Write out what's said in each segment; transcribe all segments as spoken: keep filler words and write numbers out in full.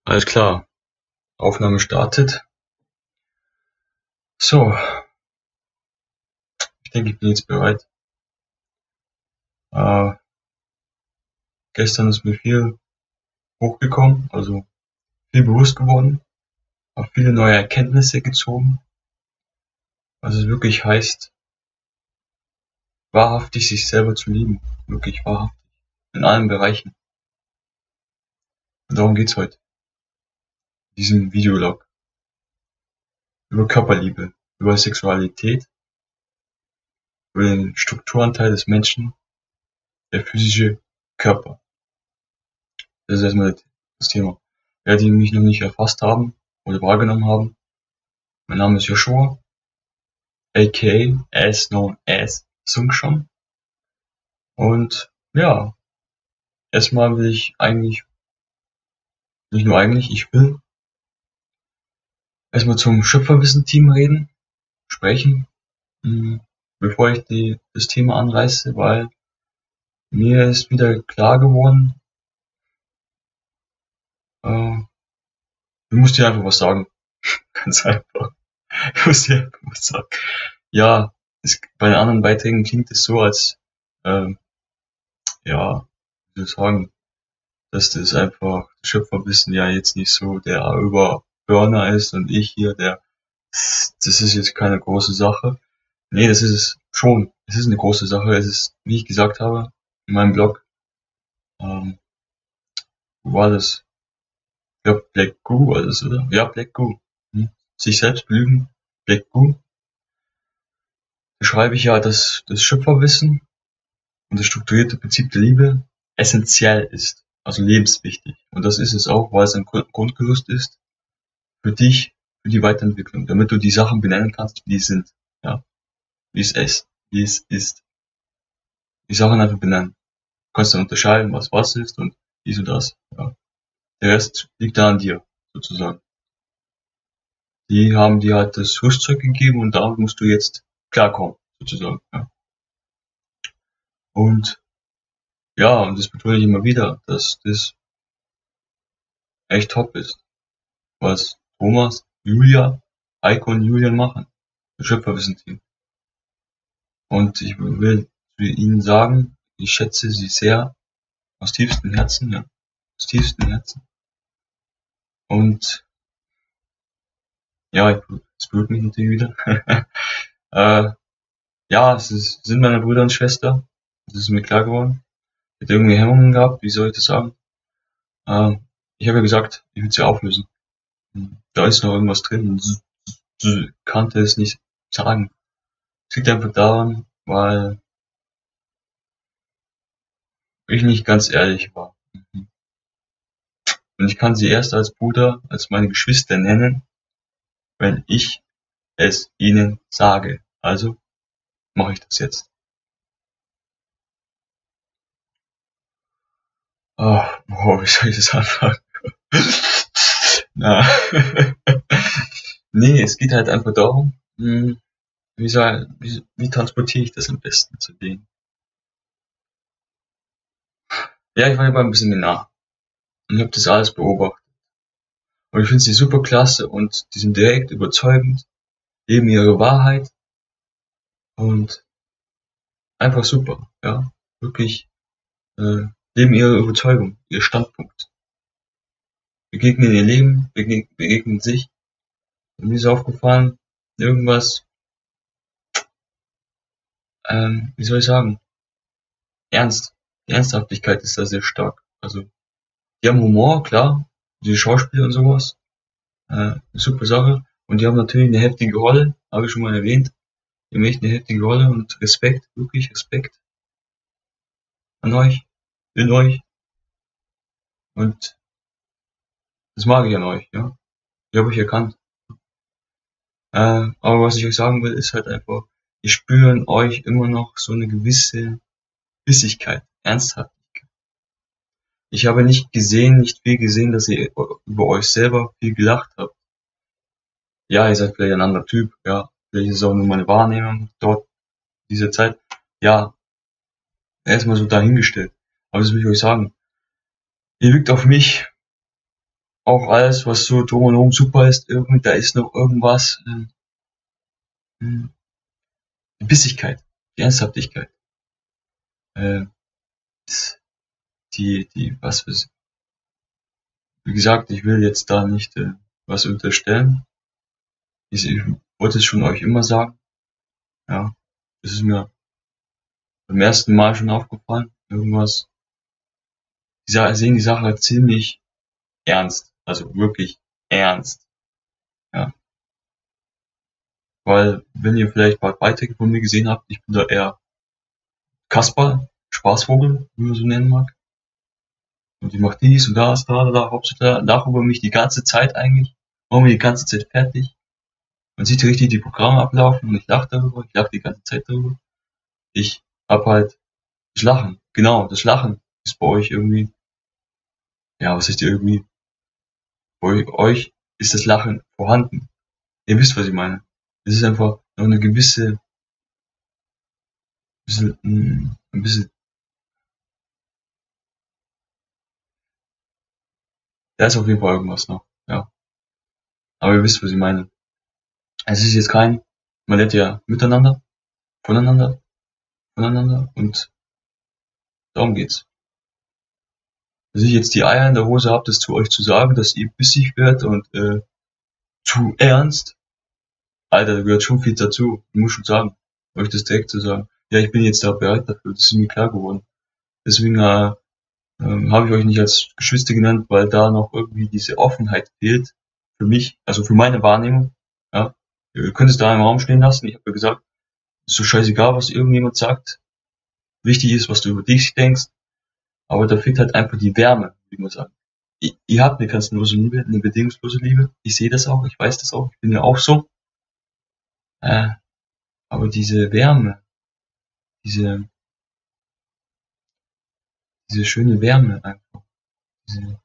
Alles klar, Aufnahme startet. So, ich denke, ich bin jetzt bereit. Äh, gestern ist mir viel hochgekommen, also viel bewusst geworden, habe viele neue Erkenntnisse gezogen, was es wirklich heißt, wahrhaftig sich selber zu lieben, wirklich wahrhaftig, in allen Bereichen. Und darum geht's heute, in diesem Videolog, über Körperliebe, über Sexualität, über den Strukturanteil des Menschen, der physische Körper. Das ist erstmal das Thema. Wer die mich noch nicht erfasst haben oder wahrgenommen haben, mein Name ist Joshua, aka as known as Sungshon. Und ja, erstmal will ich eigentlich, nicht nur eigentlich, ich will erstmal zum Schöpferwissen-Team reden, sprechen, mh, bevor ich die, das Thema anreiße, weil mir ist wieder klar geworden, äh, ich muss dir einfach was sagen. Ganz einfach. Ich muss dir einfach was sagen. Ja, es, bei den anderen Beiträgen klingt es so, als, äh, ja, wie soll ich sagen, dass das einfach Schöpferwissen ja jetzt nicht so der Überburner ist und ich hier der, das ist jetzt keine große Sache. Nee, das ist es schon. Es ist eine große Sache. Es ist, wie ich gesagt habe, in meinem Blog, ähm, wo war das? Ich glaube, Black Goo war das, oder? Ja, Black Goo. Hm? Sich selbst belügen, Black Goo. Da schreibe ich ja, dass das Schöpferwissen und das strukturierte Prinzip der Liebe essentiell ist. Also lebenswichtig. Und das ist es auch, weil es ein Grundgerüst ist für dich, für die Weiterentwicklung, damit du die Sachen benennen kannst, wie die sind, ja, wie es ist, wie es ist. Die Sachen einfach benennen. Du kannst dann unterscheiden, was was ist und dies und das, ja. Der Rest liegt da an dir, sozusagen. Die haben dir halt das Rüstzeug gegeben und damit musst du jetzt klarkommen, sozusagen, ja. Und, ja, und das betone ich immer wieder, dass das echt top ist, was Thomas, Julia, Heiko und Julian machen. Das Schöpferwissen-Team. Und ich will zu ihnen sagen, ich schätze sie sehr, aus tiefstem Herzen, ja, aus tiefstem Herzen. Und, ja, es berührt mich natürlich wieder. äh, ja, es ist, sind meine Brüder und Schwester. Das ist mir klar geworden. Ich hätte irgendwie Hemmungen gehabt, wie soll ich das sagen? Äh, ich habe ja gesagt, ich will sie auflösen. Da ist noch irgendwas drin und ich kannte es nicht sagen. Es liegt einfach daran, weil ich nicht ganz ehrlich war. Und ich kann sie erst als Bruder, als meine Geschwister nennen, wenn ich es ihnen sage. Also mache ich das jetzt. Oh, wow, wie soll ich das anfangen? Na. Nee, es geht halt einfach darum, hm, wie, soll, wie, wie transportiere ich das am besten zu denen? Ja, ich war ja mal ein bisschen nah und habe das alles beobachtet. Und ich finde sie super klasse und die sind direkt überzeugend, leben ihre Wahrheit und einfach super, ja, wirklich äh, leben ihre Überzeugung, ihr Standpunkt, begegnen ihr Leben, begegnen, begegnen sich. Und mir ist aufgefallen, irgendwas, ähm, wie soll ich sagen, ernst, die Ernsthaftigkeit ist da sehr stark. Also die haben Humor, klar, die Schauspieler und sowas, äh, eine super Sache. Und die haben natürlich eine heftige Rolle, habe ich schon mal erwähnt. Die haben echt eine heftige Rolle und Respekt, wirklich Respekt an euch, in euch. Und das mag ich an euch, ja. Die habe ich erkannt. Äh, aber was ich euch sagen will, ist halt einfach, ich spüre in euch immer noch so eine gewisse Bissigkeit, Ernsthaft. Ich habe nicht gesehen, nicht viel gesehen, dass ihr über euch selber viel gelacht habt. Ja, ihr seid vielleicht ein anderer Typ, ja. Vielleicht ist es auch nur meine Wahrnehmung dort, dieser Zeit. Ja, erstmal so dahingestellt. Aber das will ich euch sagen. Ihr wirkt auf mich auch alles, was so drumherum super ist, irgendwie, da ist noch irgendwas, äh, hm, die Bissigkeit, die Ernsthaftigkeit, äh, die, die, was weiß, wie gesagt, ich will jetzt da nicht äh, was unterstellen. Ich, ich wollte es schon euch immer sagen, ja, das ist mir beim ersten Mal schon aufgefallen, irgendwas, die Sa- sehen die Sache ziemlich ernst, also wirklich ernst, ja, weil, wenn ihr vielleicht mal Beiträge von mir gesehen habt, ich bin da eher Kasper, Spaßvogel, wie man so nennen mag. Und ich mache dies und das, da, da, da, Hauptsache darüber mich die ganze Zeit eigentlich, mache mir die ganze Zeit fertig. Man sieht richtig die Programme ablaufen und ich lache darüber, ich lache die ganze Zeit darüber. Ich hab halt das Lachen, genau, das Lachen ist bei euch irgendwie, ja, was ist irgendwie, bei euch ist das Lachen vorhanden. Ihr wisst, was ich meine. Es ist einfach noch eine gewisse, bisschen, mm, ein bisschen, da ist auf jeden Fall irgendwas noch, ja. Aber ihr wisst, was ich meine. Es ist jetzt kein, man lernt ja miteinander, voneinander, voneinander und darum geht's. Dass ich jetzt die Eier in der Hose habe, das zu euch zu sagen, dass ihr bissig werdet und äh, zu ernst, Alter, da gehört schon viel dazu. Ich muss schon sagen, euch das direkt zu sagen. Ja, ich bin jetzt da bereit dafür, das ist mir klar geworden. Deswegen äh, ähm, habe ich euch nicht als Geschwister genannt, weil da noch irgendwie diese Offenheit fehlt für mich, also für meine Wahrnehmung. Ja, ihr könnt es da im Raum stehen lassen. Ich habe ja gesagt, ist so scheißegal, was irgendjemand sagt. Wichtig ist, was du über dich denkst. Aber da fehlt halt einfach die Wärme, wie man sagt. Ihr, ihr habt eine grenzenlose Liebe, eine bedingungslose Liebe. Ich sehe das auch, ich weiß das auch, ich bin ja auch so. Äh, aber diese Wärme, diese, diese schöne Wärme einfach, diese,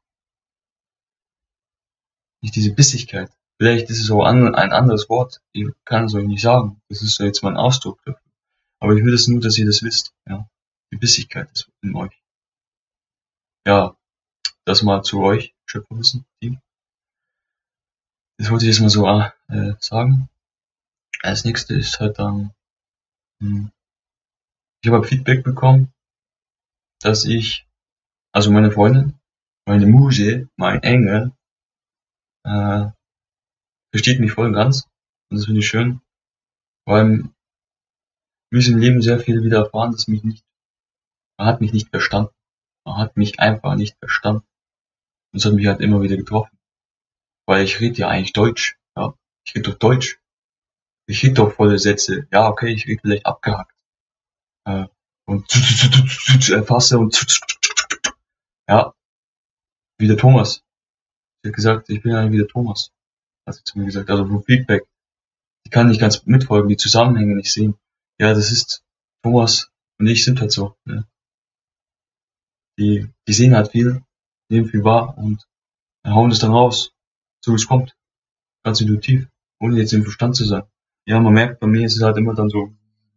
nicht diese Bissigkeit. Vielleicht ist es auch an, ein anderes Wort, ich kann es euch nicht sagen. Das ist ja jetzt mein Ausdruck dafür. Aber ich will es nur, dass ihr das wisst, ja. Die Bissigkeit ist in euch. Ja, das mal zu euch, Schöpferwissen, Team. Das wollte ich jetzt mal so äh, sagen. Als nächstes ist halt dann, hm, ich habe Feedback bekommen, dass ich, also meine Freundin, meine Muse, mein Engel, äh, versteht mich voll und ganz. Und das finde ich schön, weil mir ist im Leben sehr viel wieder erfahren, dass mich nicht, man hat mich nicht verstanden. Man hat mich einfach nicht verstanden. Und das hat mich halt immer wieder getroffen. Weil ich rede ja eigentlich Deutsch, ja. Ich rede doch Deutsch. Ich rede doch volle Sätze. Ja, okay, ich rede vielleicht abgehackt. Äh, und erfasse und ja, wie der Thomas. Ich hat gesagt, ich bin ja wie der Thomas. Hat sie zu mir gesagt. Also vom Feedback. Ich kann nicht ganz mitfolgen, die Zusammenhänge nicht sehen. Ja, das ist, Thomas und ich sind halt so. Ne? Die, die sehen halt viel, nehmen viel wahr und hauen das dann raus, so wie es kommt. Ganz intuitiv, ohne jetzt im Verstand zu sein. Ja, man merkt, bei mir ist es halt immer dann so,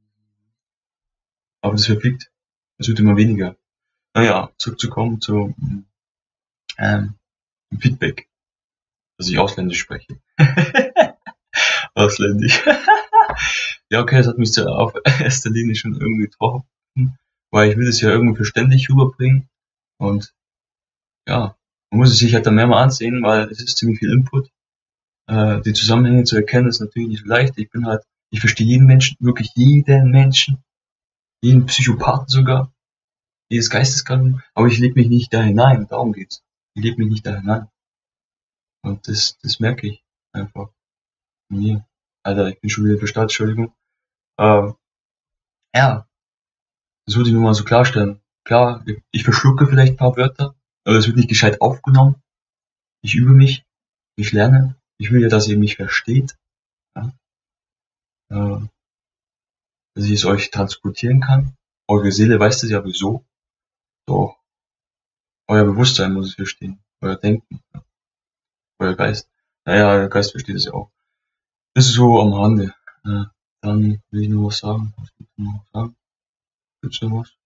aber das verfliegt. Es wird immer weniger. Naja, zurückzukommen zu ähm, dem Feedback, dass ich ausländisch spreche. Ausländisch. Ja, okay, das hat mich so auf erster Linie schon irgendwie getroffen, weil ich will es ja irgendwie verständlich rüberbringen und ja, man muss es sich halt dann mehr mal ansehen, weil es ist ziemlich viel Input. Äh, die Zusammenhänge zu erkennen ist natürlich nicht so leicht. Ich bin halt, ich verstehe jeden Menschen, wirklich jeden Menschen, jeden Psychopathen sogar, jedes Geisteskranken, aber ich lebe mich nicht da hinein, darum geht's. Ich lebe mich nicht da hinein. Und das, das merke ich einfach in mir. Alter, ich bin schon wieder verstarrt, Entschuldigung. Ähm, ja, das wollte ich nur mal so klarstellen. Klar, ich verschlucke vielleicht ein paar Wörter, aber es wird nicht gescheit aufgenommen. Ich übe mich, ich lerne. Ich will ja, dass ihr mich versteht. Ja? Äh, dass ich es euch transportieren kann. Eure Seele weiß das ja wieso. Doch euer Bewusstsein muss es verstehen. Euer Denken, ja. Euer Geist. Naja, euer Geist versteht es ja auch. Das ist so am Rande. Äh, dann will ich nur was sagen. Was gibt's noch was sagen? Gibt's noch was?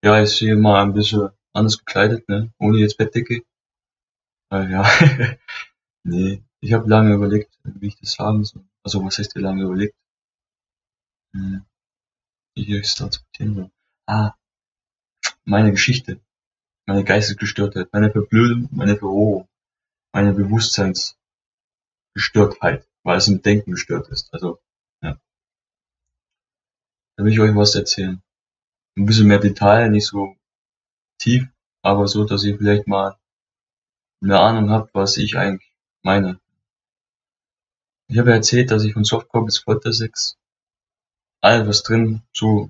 Ja, ist hier mal ein bisschen anders gekleidet, ne? Ohne jetzt Bettdecke. Äh, ja, nee. Ich habe lange überlegt, wie ich das sagen soll. Also, was heißt dir lange überlegt? Hm, wie ich es transportieren soll. Ah, meine Geschichte, meine Geistesgestörtheit, meine Verblödung, meine Verrohung, meine Bewusstseinsgestörtheit, weil es im Denken gestört ist. Also, ja, da will ich euch was erzählen. Ein bisschen mehr Detail, nicht so tief, aber so, dass ihr vielleicht mal eine Ahnung habt, was ich eigentlich meine. Ich habe ja erzählt, dass ich von Softcore bis Foltersex alles was drin, so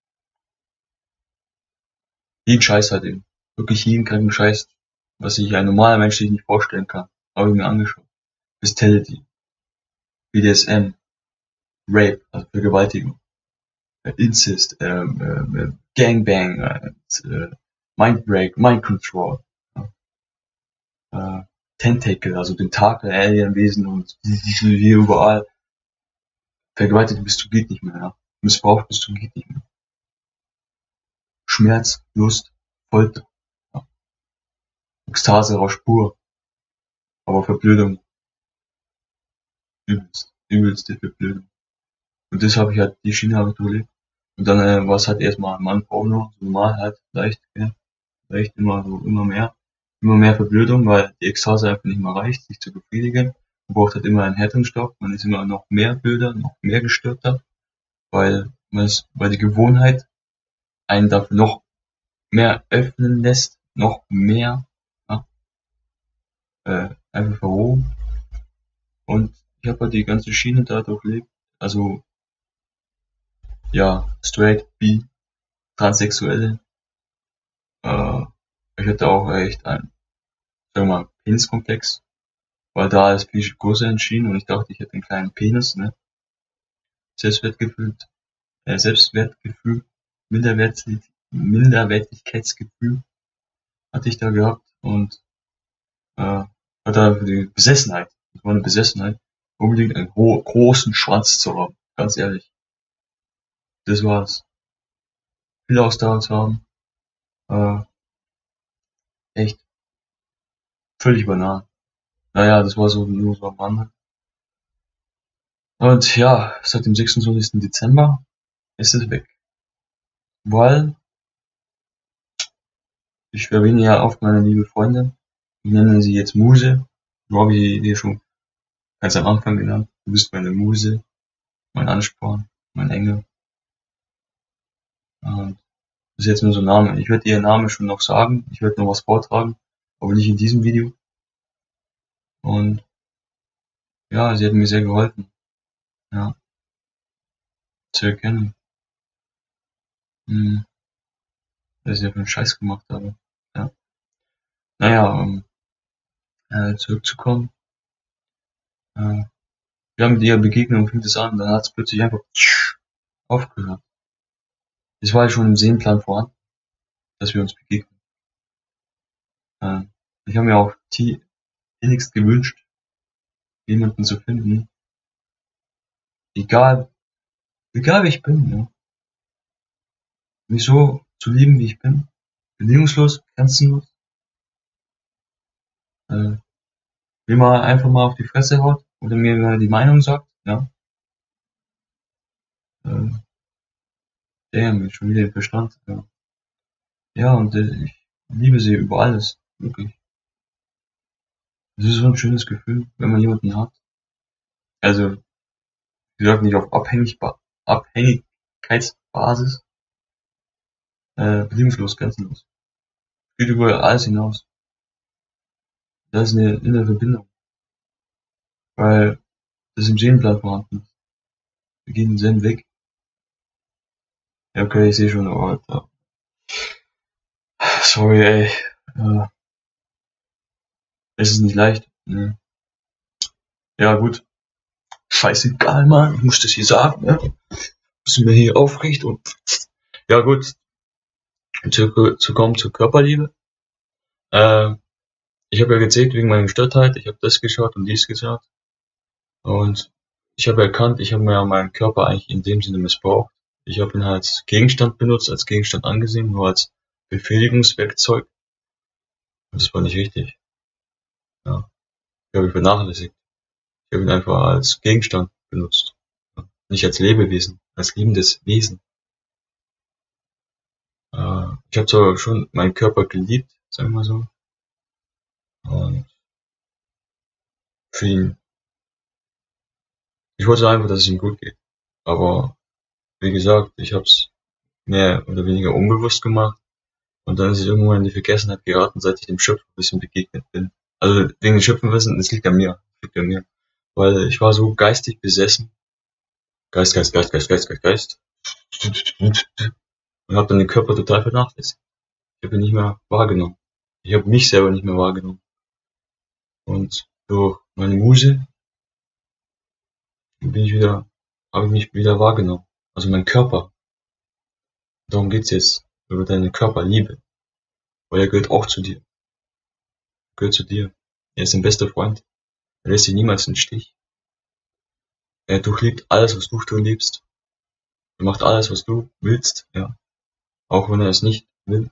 jeden Scheiß halt eben. Wirklich jeden kranken Scheiß, was sich ein normaler Mensch sich nicht vorstellen kann. Habe ich mir angeschaut. Bestiality, B D S M, Rape, also Vergewaltigung, äh, Incest, ähm, ähm, Gangbang, äh, Mindbreak, Mind Control, äh, Tentacle, also Tentakel, Alienwesen und die, die hier überall. Vergewaltigt bist du geht nicht mehr, ja. Missbraucht bist du geht nicht mehr. Schmerz, Lust, Folter, ja. Ekstase, Rausch pur, aber Verblödung, übelst, übelste Verblödung. Und das habe ich halt, die Schiene habe ich durchlebt. Und dann äh, war es halt erstmal Mann, Frau noch, so normal halt, leicht, ja, leicht immer so, immer mehr, immer mehr Verblödung, weil die Ekstase einfach nicht mehr reicht, sich zu befriedigen. Man braucht halt immer einen härteren Stoff, man ist immer noch mehr Bilder, noch mehr gestörter, weil man ist, weil die Gewohnheit einen dafür noch mehr öffnen lässt, noch mehr, ja, äh, einfach verrohen. Und ich habe halt die ganze Schiene da durchlebt, also ja, straight, bi, Transsexuelle. Äh, ich hatte auch echt einen, sagen wir mal, Peniskomplex, weil da ist viel größer entschieden und ich dachte, ich hätte einen kleinen Penis, ne? Selbstwertgefühl, äh, Selbstwertgefühl, Minderwert, Minderwertigkeitsgefühl hatte ich da gehabt und äh, hatte die Besessenheit, das war eine Besessenheit, unbedingt einen großen Schwanz zu haben, ganz ehrlich. Das war's. Viel Ausdauer zu haben, äh, echt völlig banal. Naja, das war so nur so am Rande. Und ja, seit dem sechsundzwanzigsten Dezember ist es weg. Weil ich erwähne ja oft meine liebe Freundin. Ich nenne sie jetzt Muse. So habe ich dir schon ganz am Anfang genannt. Du bist meine Muse, mein Ansporn, mein Engel. Und das ist jetzt nur so ein Name. Ich werde ihr Name schon noch sagen. Ich werde noch was vortragen. Aber nicht in diesem Video. Und ja, sie hat mir sehr geholfen. Ja, zu erkennen. Hm, dass ich ja für einen Scheiß gemacht habe. Ja. Naja, um äh, zurückzukommen. Äh, wir haben mit ihrer Begegnung, fing das an, dann hat es plötzlich einfach aufgehört. Es war ja schon im Seelenplan vorhanden, dass wir uns begegnen. Äh, ich habe mir auch innigst gewünscht, jemanden zu finden, egal, egal wie ich bin, ja. Mich so zu lieben, wie ich bin, bedingungslos, grenzenlos, äh, wie man einfach mal auf die Fresse haut oder mir mal die Meinung sagt, ja. Äh, damn, schon wieder den Verstand, ja. Ja, und äh, ich liebe sie über alles, wirklich. Es ist so ein schönes Gefühl, wenn man jemanden hat. Also, wie gesagt, nicht auf Abhängig Abhängigkeitsbasis, äh, bedingungslos, grenzenlos. Geht über alles hinaus. Da ist eine innere Verbindung, weil das im Seelenplan vorhanden ist. Wir gehen denselben Weg. Ja, okay, ich sehe schon, oh, Alter. Sorry, ey. Äh, es ist nicht leicht. Ne? Ja, gut. Scheißegal, Mann. Ich muss das hier sagen, ne? Müssen wir hier aufrecht und. Ja, gut. Zu, zu kommen zur Körperliebe. Äh, ich habe ja gezählt wegen meiner Gestörtheit. Ich habe das geschaut und dies geschaut. Und ich habe erkannt, ich habe mir ja meinen Körper eigentlich in dem Sinne missbraucht. Ich habe ihn als Gegenstand benutzt, als Gegenstand angesehen, nur als Befriedigungswerkzeug. Und das war nicht richtig. Ja. Ich habe ihn vernachlässigt. Ich habe ihn einfach als Gegenstand benutzt. Nicht als Lebewesen, als liebendes Wesen. Äh, ich habe zwar schon meinen Körper geliebt, sagen wir mal so. Und für ihn, ich wollte einfach, dass es ihm gut geht. Aber wie gesagt, ich habe es mehr oder weniger unbewusst gemacht. Und dann ist es irgendwann in die Vergessenheit geraten, seit ich dem Schöpferwissen begegnet bin. Also wegen dem Schöpferwissen, das liegt an mir. Das liegt an mir. Weil ich war so geistig besessen. Geist, Geist, Geist, Geist, Geist, Geist, Geist. Und habe dann den Körper total vernachlässigt. Ich habe ihn nicht mehr wahrgenommen. Ich habe mich selber nicht mehr wahrgenommen. Und durch meine Muse bin ich wieder, habe ich mich wieder wahrgenommen. Also mein Körper. Darum geht's jetzt. Über deine Körperliebe. Weil er gehört auch zu dir. Er gehört zu dir. Er ist dein bester Freund. Er lässt dich niemals im Stich. Er durchlebt alles, was du durchlebst. Er macht alles, was du willst, ja. Auch wenn er es nicht will.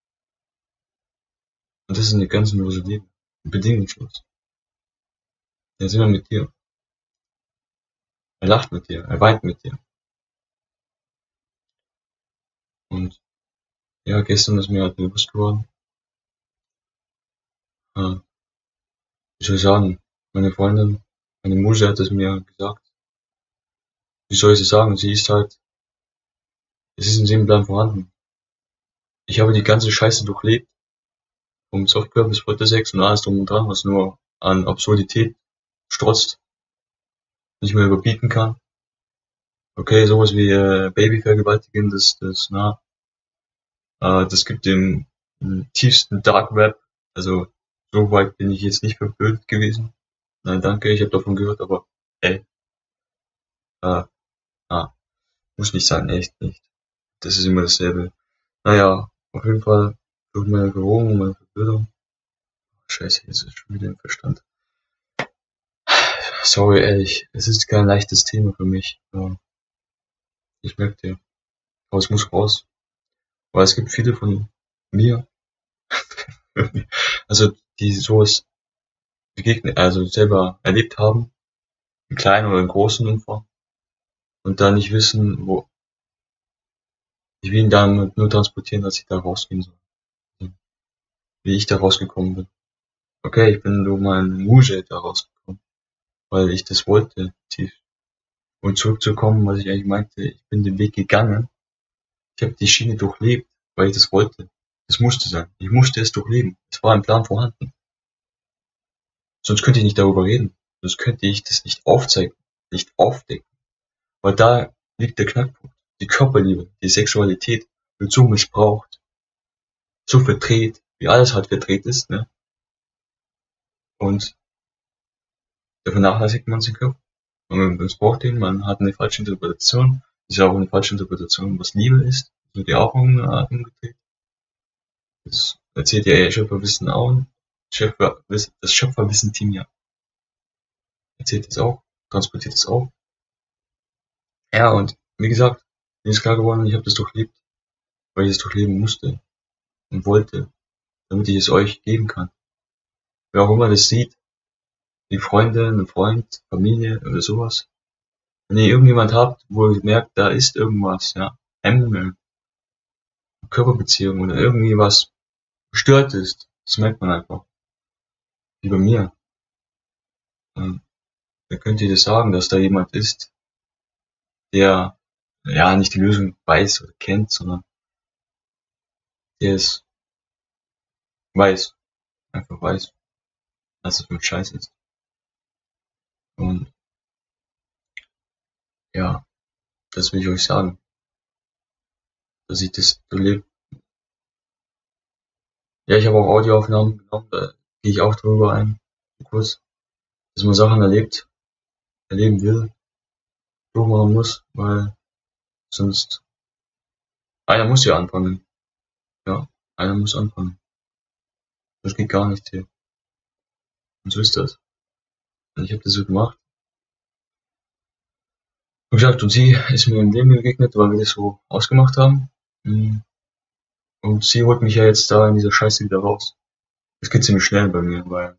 Und das ist eine grenzenlose Liebe. Bedingungslos. Er ist immer mit dir. Er lacht mit dir. Er weint mit dir. Und ja, gestern ist mir halt bewusst geworden, äh, wie soll ich sagen, meine Freundin, meine Muse hat es mir gesagt. Wie soll ich es sagen? Sie ist halt, es ist im Seelenplan vorhanden. Ich habe die ganze Scheiße durchlebt. Vom Software bis Frontesex und alles drum und dran, was nur an Absurdität strotzt, nicht mehr überbieten kann. Okay, sowas wie äh, Babyvergewaltigen, das, das, na, äh, das gibt im, im tiefsten Dark Web. Also so weit bin ich jetzt nicht verblödet gewesen. Nein, danke, ich habe davon gehört, aber ey, äh, ah, muss nicht sein, echt nicht. Das ist immer dasselbe. Naja, auf jeden Fall durch meine Verwirrung und meine Verblödung. Scheiße, jetzt ist schon wieder im Verstand. Sorry, ehrlich, es ist kein leichtes Thema für mich. Ja, ich merke dir. Aber es muss raus. Weil es gibt viele von mir, also die sowas begegnet, also selber erlebt haben, im kleinen oder im großen Umfang, und da nicht wissen, wo, ich will ihn dann nur transportieren, dass ich da rausgehen soll. Wie ich da rausgekommen bin. Okay, ich bin durch meine Muse da rausgekommen, weil ich das wollte, tief. Und zurückzukommen, was ich eigentlich meinte, ich bin den Weg gegangen. Ich habe die Schiene durchlebt, weil ich das wollte. Es musste sein. Ich musste es durchleben. Es war ein Plan vorhanden. Sonst könnte ich nicht darüber reden. Sonst könnte ich das nicht aufzeigen, nicht aufdecken. Weil da liegt der Knackpunkt. Die Körperliebe, die Sexualität wird so missbraucht, so verdreht, wie alles halt verdreht ist, ne? Und da vernachlässigt man sich Körper. Man missbraucht ihn, man hat eine falsche Interpretation. Das ist ja auch eine falsche Interpretation, was Liebe ist. Das wird ja auch umgedreht. Das erzählt ja Schöpferwissen auch. Schöpfer, das Schöpferwissen-Team ja. Erzählt es auch, transportiert es auch. Ja, und wie gesagt, mir ist klar geworden, ich habe das durchlebt, weil ich es durchleben musste und wollte, damit ich es euch geben kann. Wer auch immer das sieht, die Freunde, ein Freund, Familie oder sowas. Wenn ihr irgendjemand habt, wo ihr merkt, da ist irgendwas, ja, Hemmungen, Körperbeziehung oder irgendwie was gestört ist, das merkt man einfach. Wie bei mir. Und da könnt ihr das sagen, dass da jemand ist, der ja nicht die Lösung weiß oder kennt, sondern der es weiß, einfach weiß, dass es für ein Scheiß ist. Und ja, das will ich euch sagen, dass ich das erlebt. Ja, ich habe auch Audioaufnahmen genommen, da gehe ich auch drüber ein, kurz, dass man Sachen erlebt, erleben will, durchmachen muss, weil sonst einer muss ja anfangen. Ja, einer muss anfangen. Das geht gar nicht hier. Und so ist das. Und ich habe das so gemacht. Und gesagt, und sie ist mir im Leben begegnet, weil wir das so ausgemacht haben. Und sie holt mich ja jetzt da in dieser Scheiße wieder raus. Das geht ziemlich schnell bei mir, weil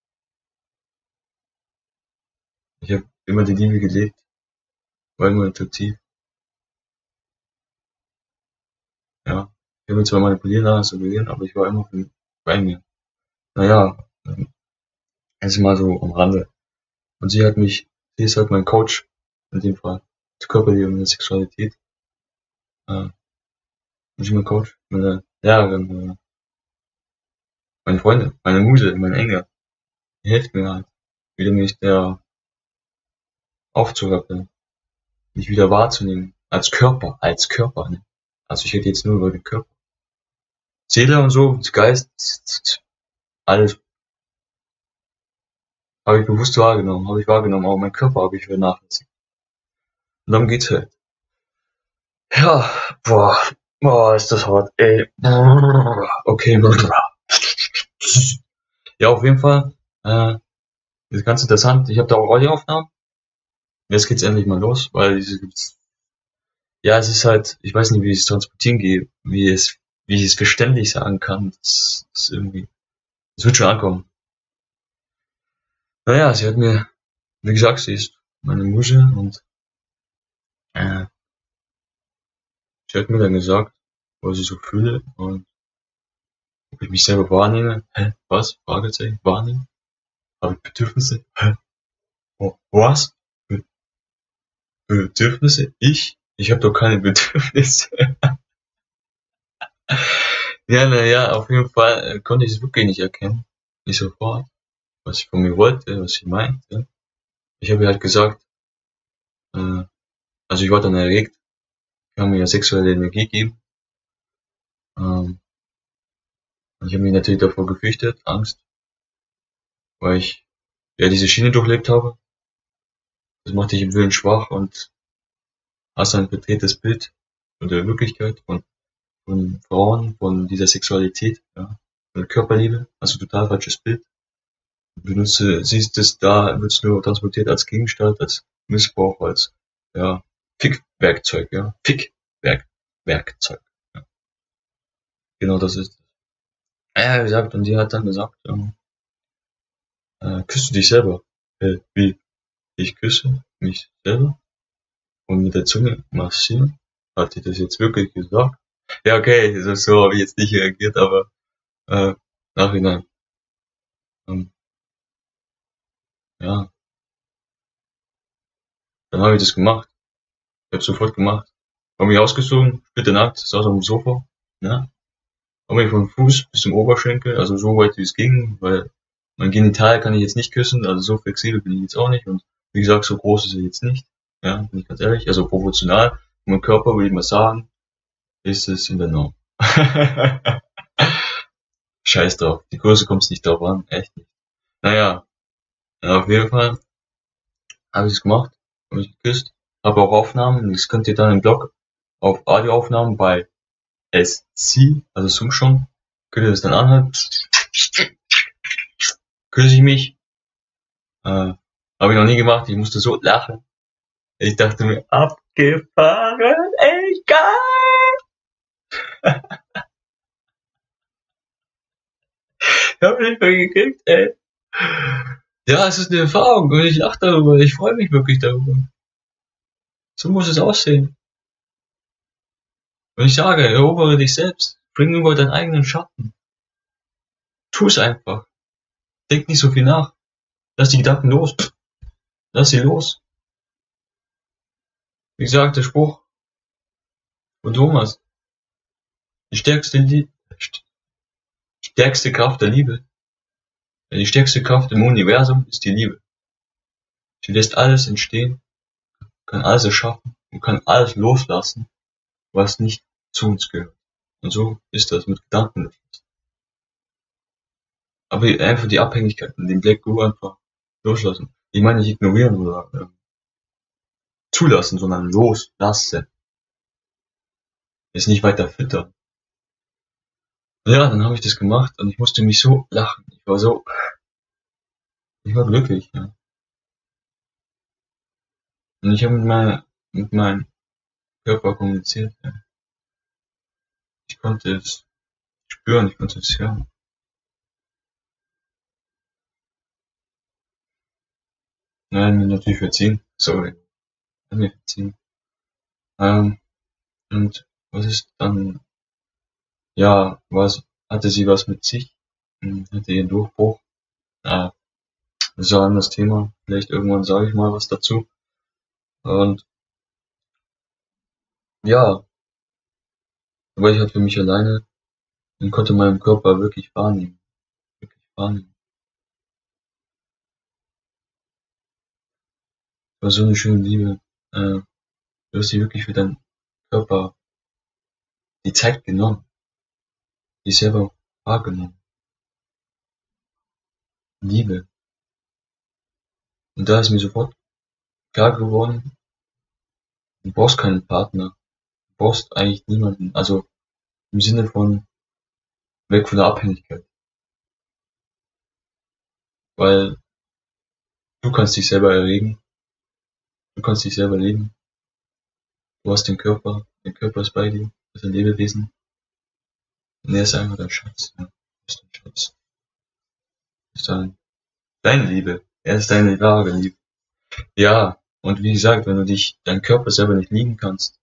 ich habe immer die Liebe gelebt, war immer attraktiv. Ja, ich habe mich zwar manipulieren lassen, suggerieren, aber ich war immer bei mir. Naja, das ist mal so am Rande. Und sie hat mich, sie ist halt mein Coach, in dem Fall, zur Körperliebe und der Sexualität. Äh, nicht mein Coach, meine Lehrerin, meine, meine Freundin, meine Muse, mein Engel. Die hilft mir halt, wieder mich da aufzurappeln, mich wieder wahrzunehmen. Als Körper, als Körper, ne? Also ich rede jetzt nur über den Körper. Seele und so, Geist, alles habe ich bewusst wahrgenommen, habe ich wahrgenommen, aber mein Körper habe ich vernachlässigt. Und darum geht's halt. Ja, boah, boah, ist das hart, ey. Okay, ja, auf jeden Fall, äh, ist ganz interessant. Ich habe da auch Audioaufnahmen. Jetzt geht's endlich mal los, weil diese, ja, es ist halt, ich weiß nicht, wie ich es transportieren gehe, wie es, wie ich es verständlich sagen kann. Das ist irgendwie, es wird schon ankommen. Naja, sie hat mir, wie gesagt, sie ist meine Muse und äh, sie hat mir dann gesagt, was ich so fühle und ob ich mich selber wahrnehme. Hä? Was? Fragezeichen? Wahrnehmen? Habe ich Bedürfnisse? Hä? Oh, was? Be Bedürfnisse? Ich? Ich habe doch keine Bedürfnisse. Ja, naja, auf jeden Fall äh, konnte ich es wirklich nicht erkennen. Nicht sofort, was ich von mir wollte, was ich meinte. Ich habe ihr halt gesagt, äh, also ich war dann erregt, kann mir ja sexuelle Energie geben. Ähm, und ich habe mich natürlich davor gefürchtet, Angst, weil ich ja diese Schiene durchlebt habe. Das macht dich im Willen schwach und hast ein verdrehtes Bild von der Wirklichkeit, von, von Frauen, von dieser Sexualität, ja, von der Körperliebe, also total falsches Bild. Du benutzt, siehst es da, wird es nur transportiert als Gegenstand, als Missbrauch, als, ja, Fickwerkzeug, ja, Fickwerkzeug, ja, genau das ist. Ja, wie gesagt, und die hat dann gesagt, ähm, äh, küsst du dich selber? Äh, wie? Ich küsse mich selber und mit der Zunge massieren? Hat die das jetzt wirklich gesagt? Ja, okay, so, so habe ich jetzt nicht reagiert, aber äh, nachhinein. Ähm, ja, dann habe ich das gemacht. Ich habe sofort gemacht. Habe mich ausgezogen, splitternackt, saß auf dem Sofa, ne? Habe mich vom Fuß bis zum Oberschenkel, also so weit wie es ging, weil mein Genital kann ich jetzt nicht küssen, also so flexibel bin ich jetzt auch nicht und wie gesagt, so groß ist er jetzt nicht, ja, bin ich ganz ehrlich, also proportional, mein Körper, würde ich mal sagen, ist es in der Norm. Scheiß drauf, die Größe kommt nicht drauf an, echt nicht. Naja, ja, auf jeden Fall habe ich es gemacht, habe mich geküsst, habe auch Aufnahmen, das könnt ihr dann im Blog auf Audioaufnahmen bei S C, also Zoom schon, könnt ihr das dann anhören, küsse ich mich, äh, habe ich noch nie gemacht, ich musste so lachen, ich dachte mir, abgefahren, ey, geil, ich hab nicht mehr gekriegt, ey. Ja, es ist eine Erfahrung und ich lache darüber, ich freue mich wirklich darüber. So muss es aussehen. Und ich sage, erobere dich selbst, bring über deinen eigenen Schatten. Tu es einfach. Denk nicht so viel nach. Lass die Gedanken los. Lass sie los. Wie gesagt, der Spruch von Thomas. Die stärkste, Lie stärkste Kraft der Liebe. Die stärkste Kraft im Universum ist die Liebe. Sie lässt alles entstehen, kann alles erschaffen und kann alles loslassen, was nicht zu uns gehört. Und so ist das mit Gedanken. Aber einfach die Abhängigkeiten, den Black Guru einfach loslassen. Ich meine nicht ignorieren oder äh, zulassen, sondern loslassen. Ist nicht weiter füttern. Ja, dann habe ich das gemacht und ich musste mich so lachen. Ich war so, ich war glücklich, ja. Und ich habe mit meiner, mit meinem Körper kommuniziert, ja. Ich konnte es spüren, ich konnte es hören. Nein, mir natürlich verziehen. Sorry. Hat mir verziehen. Ähm, und was ist dann, ja, was, hatte sie was mit sich? Hm, hatte ihren Durchbruch? Äh, das ist ein anderes Thema. Vielleicht irgendwann sage ich mal was dazu. Und ja, aber ich halt für mich alleine und konnte meinen Körper wirklich wahrnehmen. Wirklich wahrnehmen. War so eine schöne Liebe. Äh, du hast dir wirklich für deinen Körper die Zeit genommen, dich selber wahrgenommen. Liebe. Und da ist mir sofort klar geworden, du brauchst keinen Partner. Du brauchst eigentlich niemanden. Also im Sinne von weg von der Abhängigkeit. Weil du kannst dich selber erregen, du kannst dich selber leben. Du hast den Körper, der Körper ist bei dir, du bist ein Lebewesen. Und er ist einfach dein Schatz. Ja, ist dein Schatz. Ist dein, deine Liebe. Er ist deine wahre Liebe. Ja, und wie gesagt, wenn du dich, deinen Körper selber nicht lieben kannst,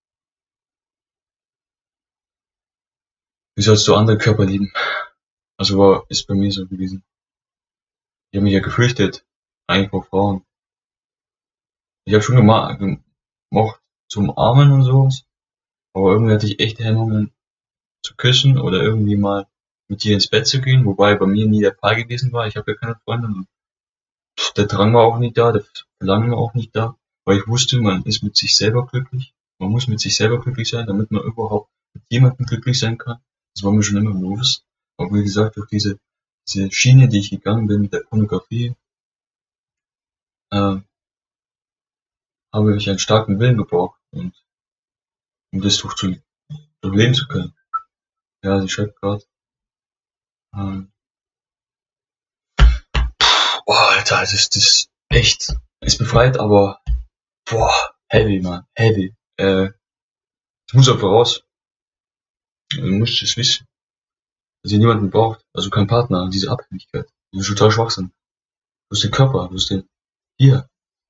wie sollst du andere Körper lieben? Also war, ist bei mir so gewesen. Ich habe mich ja gefürchtet, eigentlich vor Frauen. Ich habe schon gema gemocht zum Umarmen und sowas, aber irgendwie hatte ich echt Hemmungen zu küssen oder irgendwie mal mit dir ins Bett zu gehen, wobei bei mir nie der Fall gewesen war. Ich habe ja keine Freundin und der Drang war auch nicht da, das Verlangen war auch nicht da, weil ich wusste, man ist mit sich selber glücklich. Man muss mit sich selber glücklich sein, damit man überhaupt mit jemandem glücklich sein kann. Das war mir schon immer bewusst. Aber wie gesagt, durch diese, diese Schiene, die ich gegangen bin mit der Pornografie, äh, habe ich einen starken Willen gebraucht, und um das durch zu, durchleben zu können. Ja, sie schreibt gerade. Ähm, boah, Alter, das ist das echt. Ist befreit, aber boah, heavy, man, heavy. Äh, ich muss einfach raus. Du musst es wissen, dass ihr niemanden braucht, also keinen Partner, diese Abhängigkeit. Das ist total Schwachsinn. Du hast den Körper, du hast den, hier,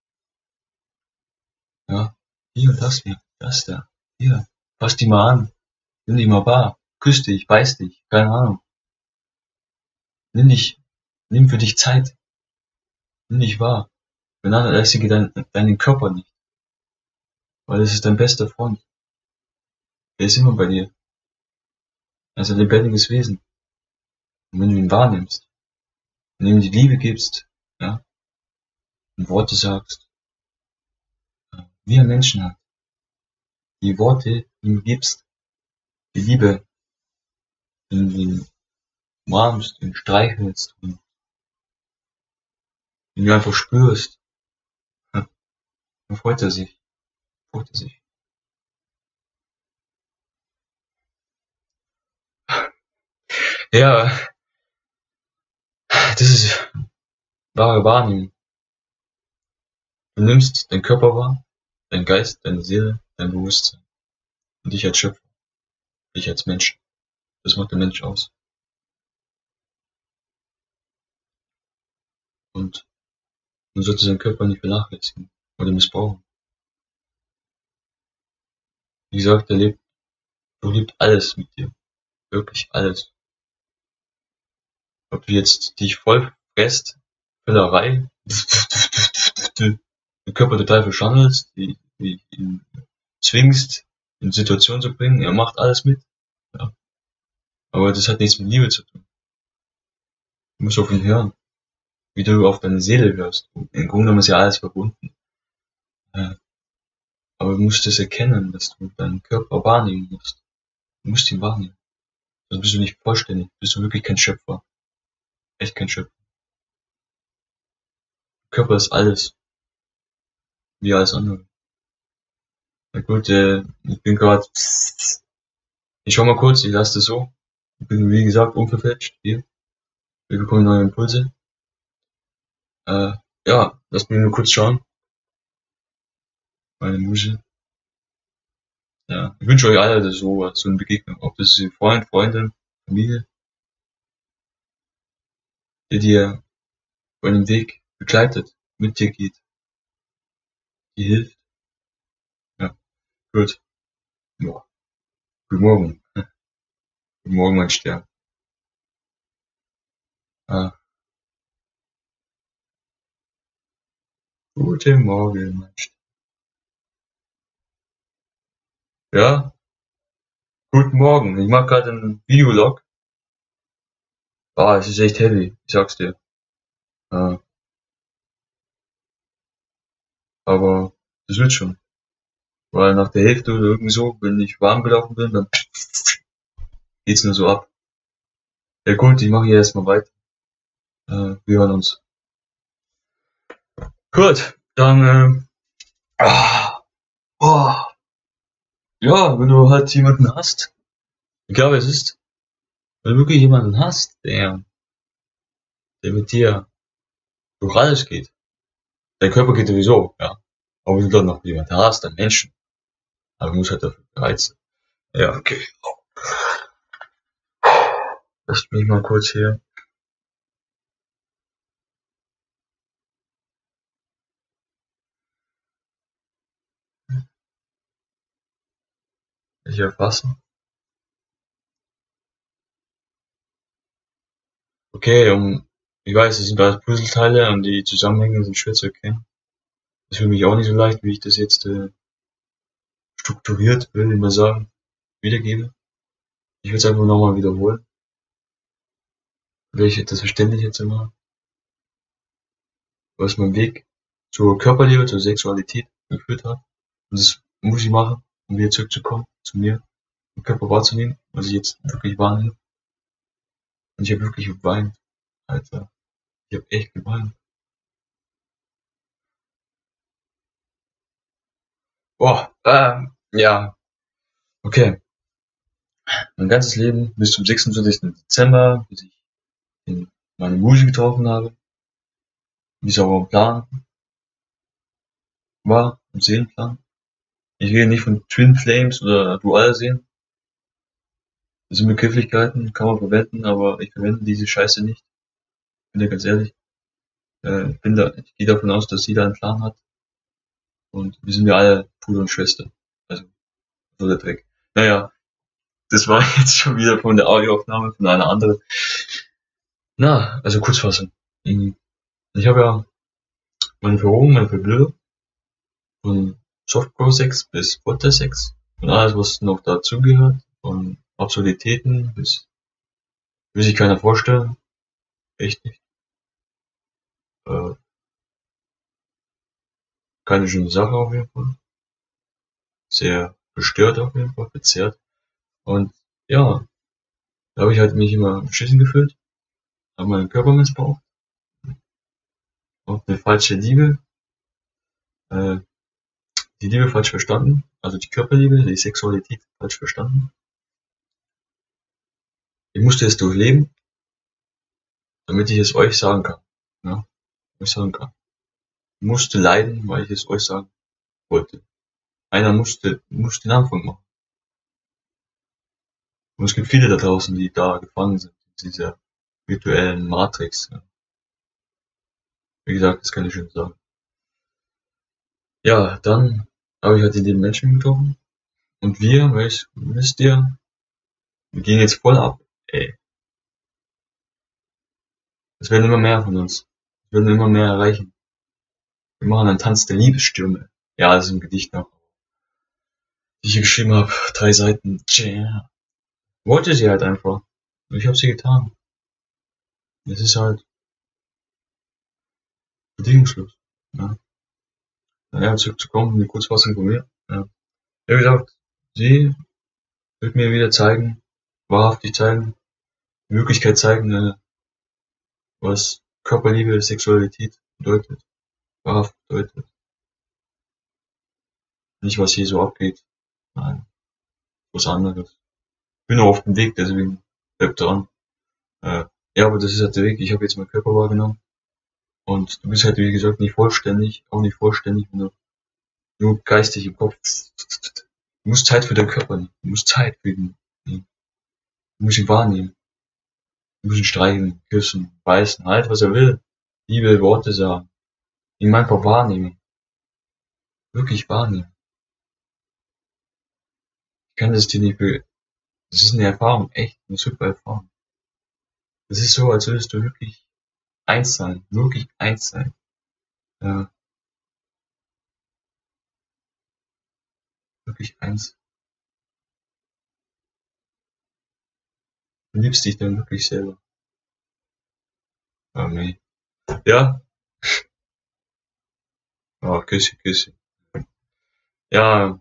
ja, hier, das hier, das da, hier, fass die mal an, nimm dich mal wahr, küss dich, beiß dich, keine Ahnung. Nimm dich, nimm für dich Zeit, nimm dich wahr. Vernachlässige dein, deinen Körper nicht, weil es ist dein bester Freund. Der ist immer bei dir. Er ist ein lebendiges Wesen. Und wenn du ihn wahrnimmst, und ihm die Liebe gibst, ja, und Worte sagst, wie ein Menschen hat, die Worte ihm gibst, die Liebe, in ihn umarmst, ihn streichelst und ihn einfach spürst, ja, dann freut er sich, freut er sich. Ja, das ist wahre Wahrnehmung. Du nimmst deinen Körper wahr, deinen Geist, deine Seele, dein Bewusstsein und dich als Schöpfer, dich als Mensch. Das macht der Mensch aus. Und man sollte seinen Körper nicht vernachlässigen oder missbrauchen. Wie gesagt, er lebt, durchlebt alles mit dir. Wirklich alles. Ob du jetzt dich voll fresst, Völlerei, den Körper total verschandelst, die, die ihn zwingst, in Situationen zu bringen, er macht alles mit. Ja. Aber das hat nichts mit Liebe zu tun. Du musst auf ihn hören, wie du auf deine Seele hörst. Und im Grunde genommen ist ja alles verbunden. Ja. Aber du musst es erkennen, dass du deinen Körper wahrnehmen musst. Du musst ihn wahrnehmen. Sonst bist du nicht vollständig. Bist du wirklich kein Schöpfer. Echt kein Schöpfer. Der Körper ist alles. Wie alles andere. Na gut, äh, ich bin gerade. Ich schau mal kurz, ich lasse das so. Ich bin, wie gesagt, unverfälscht. Hier. Wir bekommen neue Impulse. Äh, ja, lass mich nur kurz schauen. Meine Muse. Ja, ich wünsche euch alle so, so eine Begegnung. Ob das ist Freund, Freundin, Familie, die dir bei einem Weg begleitet, mit dir geht, die hilft. Ja, gut. Ja. Guten Morgen. Guten Morgen, mein Stern. Ah. Guten Morgen, mein Stern. Ja, guten Morgen. Ich mache gerade einen Videolog. Ah, es ist echt heavy, ich sag's dir. Ah, aber das wird schon. Weil nach der Hälfte oder irgendwie so, wenn ich warm gelaufen bin, dann geht's nur so ab. Ja gut, ich mache hier erstmal weiter. Äh, wir hören uns. Gut, dann, ähm, ah, oh, ja, wenn du halt jemanden hast, egal wer es ist, wenn du wirklich jemanden hast, der, der mit dir durch alles geht, dein Körper geht sowieso, ja. Aber wenn du dann noch jemanden hast, einen Menschen, aber du musst halt dafür bereit sein. Ja, okay. Lass mich mal kurz hier. Ich erfassen. Okay, um, ich weiß, es sind alles Puzzleteile und die Zusammenhänge sind schwer zu erkennen. Das ist für mich auch nicht so leicht, wie ich das jetzt äh, strukturiert, will ich mal sagen, wiedergebe. Ich würde es einfach nochmal wiederholen. Vielleicht das verständlich jetzt immer, was mein Weg zur Körperliebe, zur Sexualität geführt hat. Und das muss ich machen, um wieder zurückzukommen zu mir, den Körper wahrzunehmen, was ich jetzt wirklich wahrnehme. Und ich habe wirklich geweint, Alter. Ich habe echt geweint. Boah, ähm, ja, okay. Mein ganzes Leben bis zum sechsundzwanzigsten Dezember, bis ich in meine Musik getroffen habe, wie es auch ein Plan war, ein Seelenplan. Ich rede nicht von Twin Flames oder Dualseelen. Das sind Begrifflichkeiten, kann man verwenden, aber ich verwende diese Scheiße nicht. Bin ja ganz ehrlich. Äh, ich bin da, ich gehe davon aus, dass jeder einen Plan hat. Und wir sind ja alle Bruder und Schwester. Also, so der Dreck. Naja, das war jetzt schon wieder von der Audioaufnahme von einer anderen. Na, also Kurzfassung. Ich habe ja meine Verrohung, meine Verblödung. Von Softcore-Sex bis Butter-Sex. Und alles, was noch dazugehört. Von Absurditäten bis, will sich keiner vorstellen. Echt nicht. Äh, keine schöne Sache auf jeden Fall. Sehr gestört auf jeden Fall, verzerrt. Und ja, da habe ich halt mich immer beschissen gefühlt, habe meinen Körper missbraucht, auch eine falsche Liebe, äh, die Liebe falsch verstanden, also die Körperliebe, die Sexualität falsch verstanden. Ich musste es durchleben, damit ich es euch sagen kann. Ja, euch sagen kann. Ich musste leiden, weil ich es euch sagen wollte. Einer musste, musste den Anfang machen. Und es gibt viele da draußen, die da gefangen sind, in dieser virtuellen Matrix. Ja. Wie gesagt, das kann ich schön sagen. Ja, dann habe ich halt den Menschen getroffen. Und wir, weißt, wisst ihr, wir gehen jetzt voll ab. Ey. Es werden immer mehr von uns. Wir werden immer mehr erreichen. Wir machen einen Tanz der Liebesstürme. Ja, das ist ein Gedicht noch, die ich hier geschrieben habe. Drei Seiten. Tja. Wollte sie halt einfach. Und ich habe sie getan. Es ist halt bedingungslos. Ja. Naja, zurückzukommen, eine Kurzfassung von mir. Ja. Wie gesagt, sie wird mir wieder zeigen, wahrhaftig zeigen, die Möglichkeit zeigen, äh, was Körperliebe, Sexualität bedeutet. Wahrhaft bedeutet. Nicht, was hier so abgeht. Nein, was anderes. Ich bin noch auf dem Weg, deswegen bleib dran. Äh, ja, aber das ist halt der Weg. Ich habe jetzt meinen Körper wahrgenommen. Und du bist halt, wie gesagt, nicht vollständig, auch nicht vollständig, wenn du nur geistig im Kopf. Du musst Zeit für deinen Körper nehmen. Du musst Zeit für ihn nehmen. Du musst ihn wahrnehmen. ein bisschen streicheln, küssen, beißen, halt, was er will. Liebe Worte sagen. Ihn einfach wahrnehmen. Wirklich wahrnehmen. Ich kann das dir nicht be Das ist eine Erfahrung, echt, eine super Erfahrung. Das ist so, als würdest du wirklich eins sein, wirklich eins sein. Ja, wirklich eins. Du liebst dich dann wirklich selber. Oh nee. Ja, oh, Küssi, Küssi. Ja,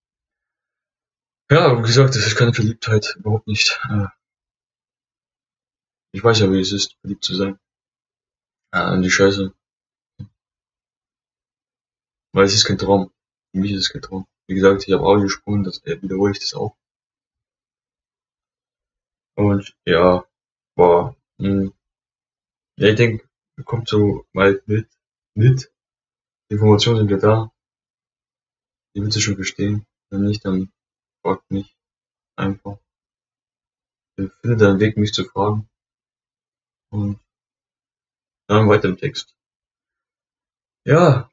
ja, wie gesagt, das ist keine Verliebtheit, überhaupt nicht. Äh, Ich weiß ja, wie es ist, verliebt zu sein. Äh, Und die Scheiße, weil es ist kein Traum. Für mich ist es kein Traum. Wie gesagt, ich habe Audio gesprungen, das äh, wiederhole ich das auch. Und ja, boah, mh, ja, ich denke, kommt so weit mit, mit. Die Informationen sind ja da, die willst du schon verstehen. Wenn nicht, dann frag mich einfach. Finde deinen Weg, mich zu fragen. Und dann weiter im Text. Ja.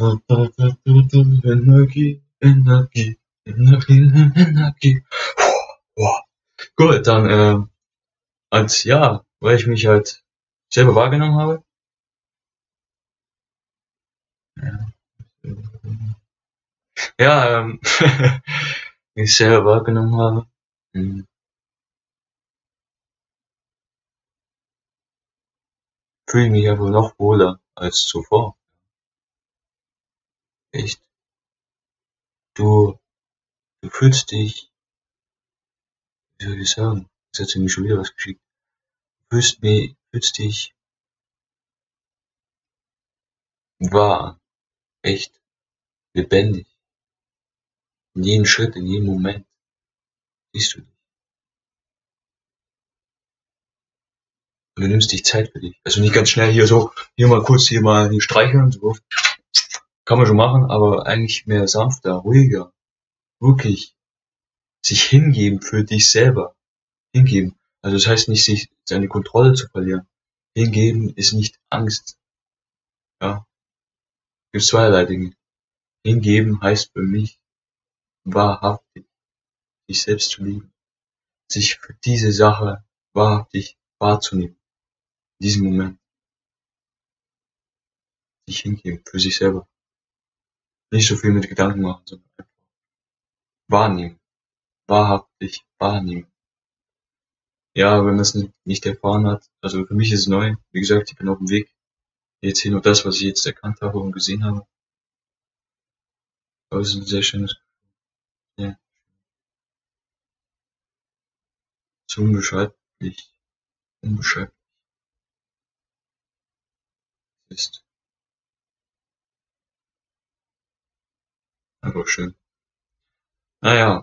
Energie, Energie, Energie, Energie. Boah. Gut, dann, äh, als, ja, weil ich mich halt selber wahrgenommen habe. Ja, ähm, mich selber wahrgenommen habe. Hm, fühle ich mich einfach noch wohler als zuvor. Echt. Du, du fühlst dich, wie soll ich sagen? Jetzt hat sie mir schon wieder was geschickt. Du fühlst mich, fühlst dich wahr, echt, lebendig. In jedem Schritt, in jedem Moment siehst du dich. Und du nimmst dich Zeit für dich. Also nicht ganz schnell hier so, hier mal kurz, hier mal hier streicheln und so. Kann man schon machen, aber eigentlich mehr sanfter, ruhiger. Wirklich sich hingeben für dich selber. Hingeben. Also das heißt nicht, sich seine Kontrolle zu verlieren. Hingeben ist nicht Angst. Ja, gibt zweierlei Dinge. Hingeben heißt für mich wahrhaftig, sich selbst zu lieben. Sich für diese Sache wahrhaftig wahrzunehmen. In diesem Moment. Sich hingeben. Für sich selber. Nicht so viel mit Gedanken machen, sondern einfach wahrnehmen. Wahrhaftig wahrnehmen. Ja, wenn man es nicht erfahren hat, also für mich ist es neu. Wie gesagt, ich bin auf dem Weg. Jetzt hier nur das, was ich jetzt erkannt habe und gesehen habe. Aber es ist ein sehr schönes, ja, so unbeschreiblich, unbeschreiblich ist. Einfach schön. Naja,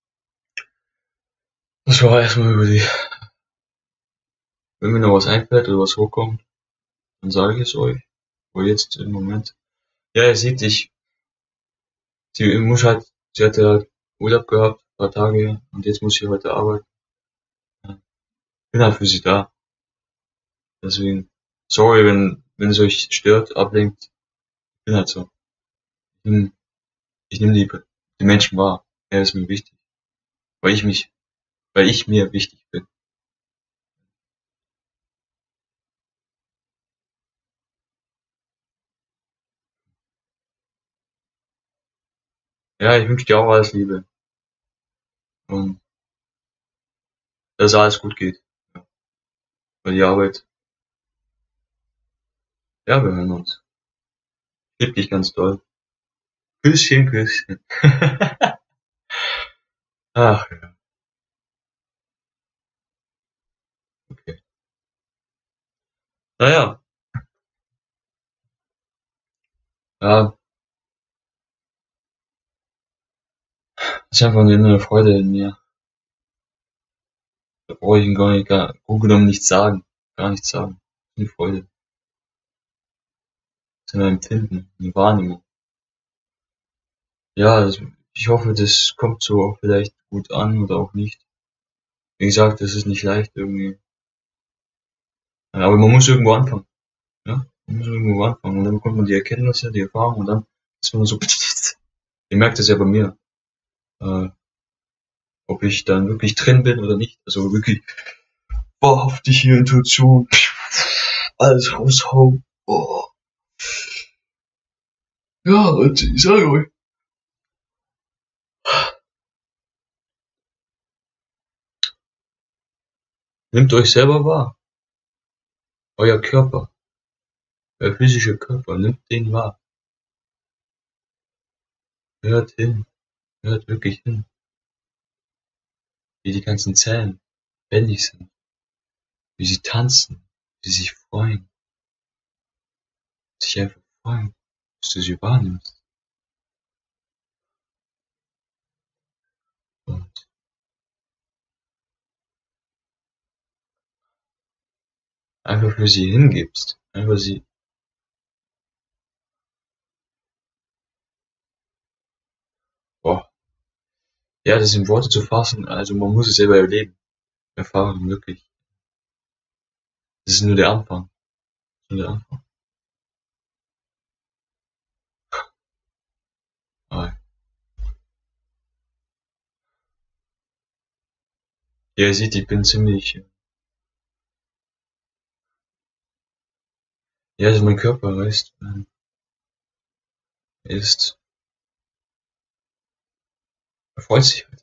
das war erstmal über die, wenn mir noch was einfällt oder was hochkommt, dann sage ich es euch. Aber jetzt im Moment. Ja, ihr seht, ich, sie muss halt, sie hatte halt Urlaub gehabt, ein paar Tage, und jetzt muss sie heute arbeiten. Ja, bin halt für sie da. Deswegen, sorry, wenn, wenn es euch stört, ablenkt, bin halt so. Ich nehme ich nehm die, die Menschen wahr. Er ist mir wichtig. Weil ich mich, weil ich mir wichtig bin. Ja, ich wünsche dir auch alles Liebe. Und dass alles gut geht. Ja, weil die Arbeit, ja, wir hören uns. Ich lieb dich ganz doll. Küsschen, Küsschen. Ach ja, okay. Naja, ja, ist einfach eine innere Freude in mir. Da brauche ich Ihnen gar nicht, gar, gut genommen nichts sagen. Gar nichts sagen. Eine Freude. Das ist ein Empfinden, eine Wahrnehmung. Ja, das, ich hoffe, das kommt so auch vielleicht gut an oder auch nicht. Wie gesagt, das ist nicht leicht irgendwie. Aber man muss irgendwo anfangen. Ja? Man muss irgendwo anfangen. Und dann bekommt man die Erkenntnisse, die Erfahrung und dann ist man so, ihr merkt es ja bei mir, äh, ob ich dann wirklich drin bin oder nicht. Also wirklich wahrhaftig hier Intuition, alles raushauen. Oh. Ja, und ich sage euch, nehmt euch selber wahr. Euer Körper, euer physischer Körper, nimmt den wahr. Hört hin, hört wirklich hin. Wie die ganzen Zellen lebendig sind. Wie sie tanzen, wie sie sich freuen. Sich einfach freuen, dass du sie wahrnimmst. Und einfach für sie hingibst. Einfach sie, boah. Ja, das in Worte zu fassen, also man muss es selber erleben. Erfahren, wirklich. Das ist nur der Anfang. Nur der Anfang. Ah. Ja, ihr seht, ich bin ziemlich, ja, also mein Körper, weißt, äh, ist, er freut sich halt.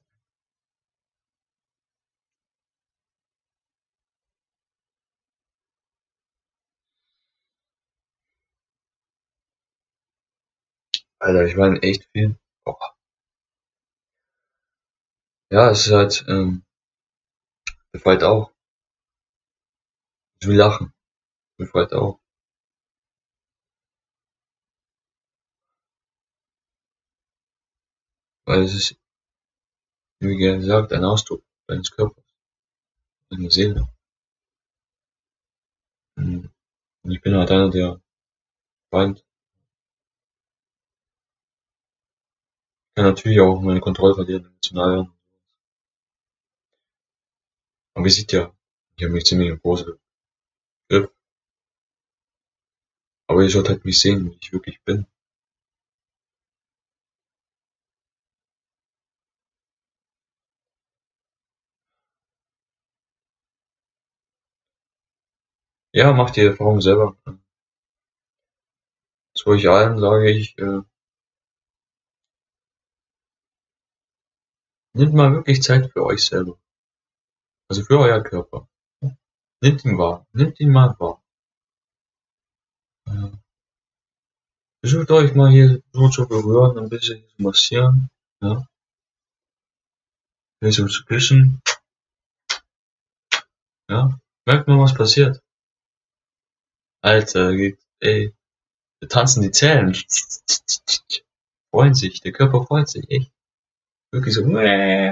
Alter, ich meine echt viel. Boah. Ja, es ist halt, ähm, befreit auch. Ich will lachen. Befreit auch. Weil es ist, wie gesagt, ein Ausdruck deines Körpers, deiner Seele. Und ich bin halt einer, der weint. Ich kann natürlich auch meine Kontrolle verlieren, emotional werden. Aber ihr seht ja, ich habe mich ziemlich im Pose gegriffen. Aber ihr sollt halt mich sehen, wie ich wirklich bin. Ja, macht die Erfahrung selber. Zu euch allen sage ich, äh, nehmt mal wirklich Zeit für euch selber. Also für euer Körper. Nehmt ihn wahr. Nehmt ihn mal wahr. Äh, versucht euch mal hier so zu berühren, ein bisschen zu massieren. Ja, hier so zu küssen. Ja, merkt mal, was passiert. Alter, geht, ey, da tanzen die Zellen. Freuen sich, der Körper freut sich, echt. Wirklich so, mäh.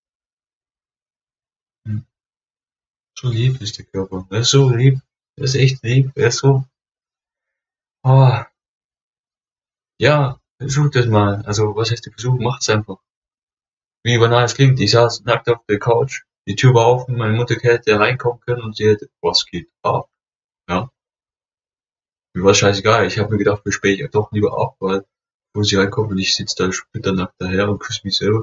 So lieb ist der Körper. Er ist so lieb. Er ist echt lieb. Er ist so, oh, ja, versucht das mal. Also, was heißt der Versuch? Macht's einfach. Wie banal es klingt. Ich saß nackt auf der Couch. Die Tür war offen. Meine Mutter hätte reinkommen können und sie hätte, was geht ab? Ja. Mir war scheißegal. Ich habe mir gedacht, wir spähe ich doch lieber ab, weil, wo sie reinkommt und ich sitze da splitternackt daher und küsse mich selber.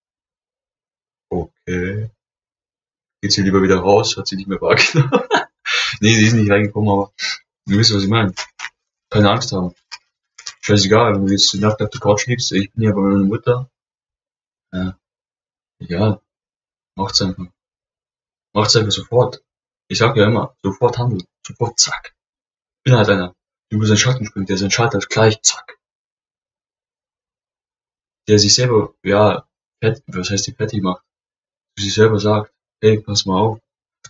Okay. Geht sie lieber wieder raus? Hat sie nicht mehr wahrgenommen? Nee, sie ist nicht reingekommen, aber du wisst, was ich meine. Keine Angst haben. Scheißegal, wenn du jetzt nackt auf der Couch liegst, ich bin ja bei meiner Mutter. Ja, egal. Macht's einfach. Macht's einfach sofort. Ich sag ja immer, sofort handeln. Sofort zack. Bin halt einer, der über seinen Schatten springt, der seinen Schalter gleich zack. Der sich selber, ja, fett, was heißt die fertig macht? Der sich selber sagt, hey, pass mal auf.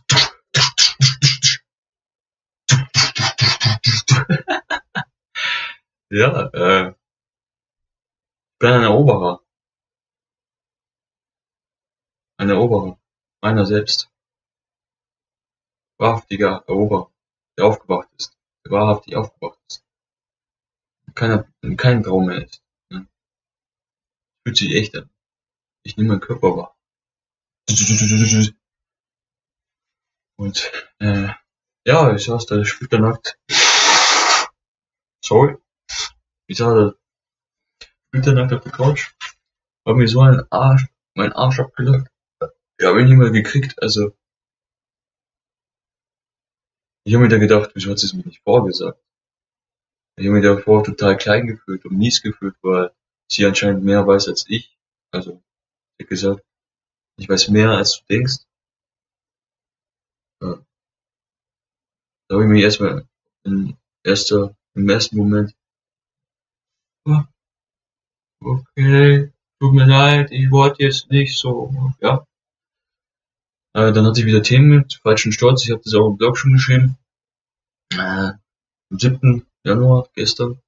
Ja, äh, ich bin ein Eroberer. Ein Eroberer. Meiner selbst. Wahrhaftiger Eroberer. Der aufgewacht ist. Der wahrhaftig aufgewacht ist. Keiner, kein Traum mehr ist. Ne? Fühlt sich echt an. Ich nehme meinen Körper wahr. Und, äh, Ja, ich saß da splitternackt. Sorry. Ich saß da splitternackt auf der Couch. Hab mir so einen Arsch, meinen Arsch abgelackt. Ich hab ihn nicht mehr gekriegt, also. Ich hab mir da gedacht, wieso hat sie es mir nicht vorgesagt? Ich hab mich davor total klein gefühlt und mies gefühlt, weil sie anscheinend mehr weiß als ich. Also, ich hab gesagt, ich weiß mehr als du denkst. Ja. Da hab ich mich erstmal in erster, im ersten Moment, "Ah, okay, tut mir leid, ich wollte jetzt nicht so, ja." Äh, dann hatte ich wieder Themen zu falschen Stolz. Ich habe das auch im Blog schon geschrieben. Äh, am siebten Januar, gestern,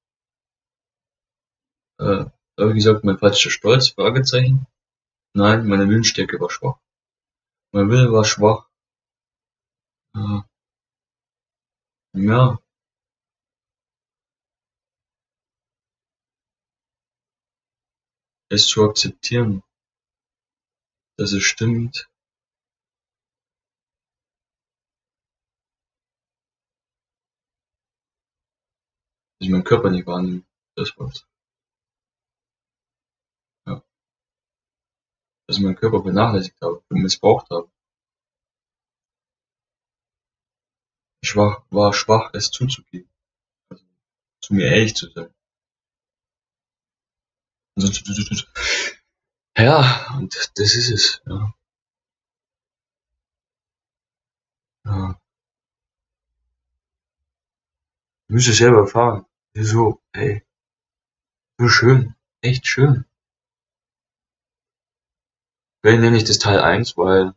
äh, da habe ich gesagt, mein falscher Stolz, Fragezeichen. Nein, meine Willensstärke war schwach. Mein Wille war schwach. Äh, ja, es zu akzeptieren, dass es stimmt, dass ich meinen Körper nicht wahrnehme. Das war's. Ja, dass ich meinen Körper vernachlässigt habe und missbraucht habe. Ich war, war schwach, es zuzugeben. Also, zu mir ehrlich zu sein. Ja, und das ist es. Ja. Ja. Ich müsste selber erfahren. So, ey, so schön. Echt schön. Vielleicht nenne ich das Teil eins, weil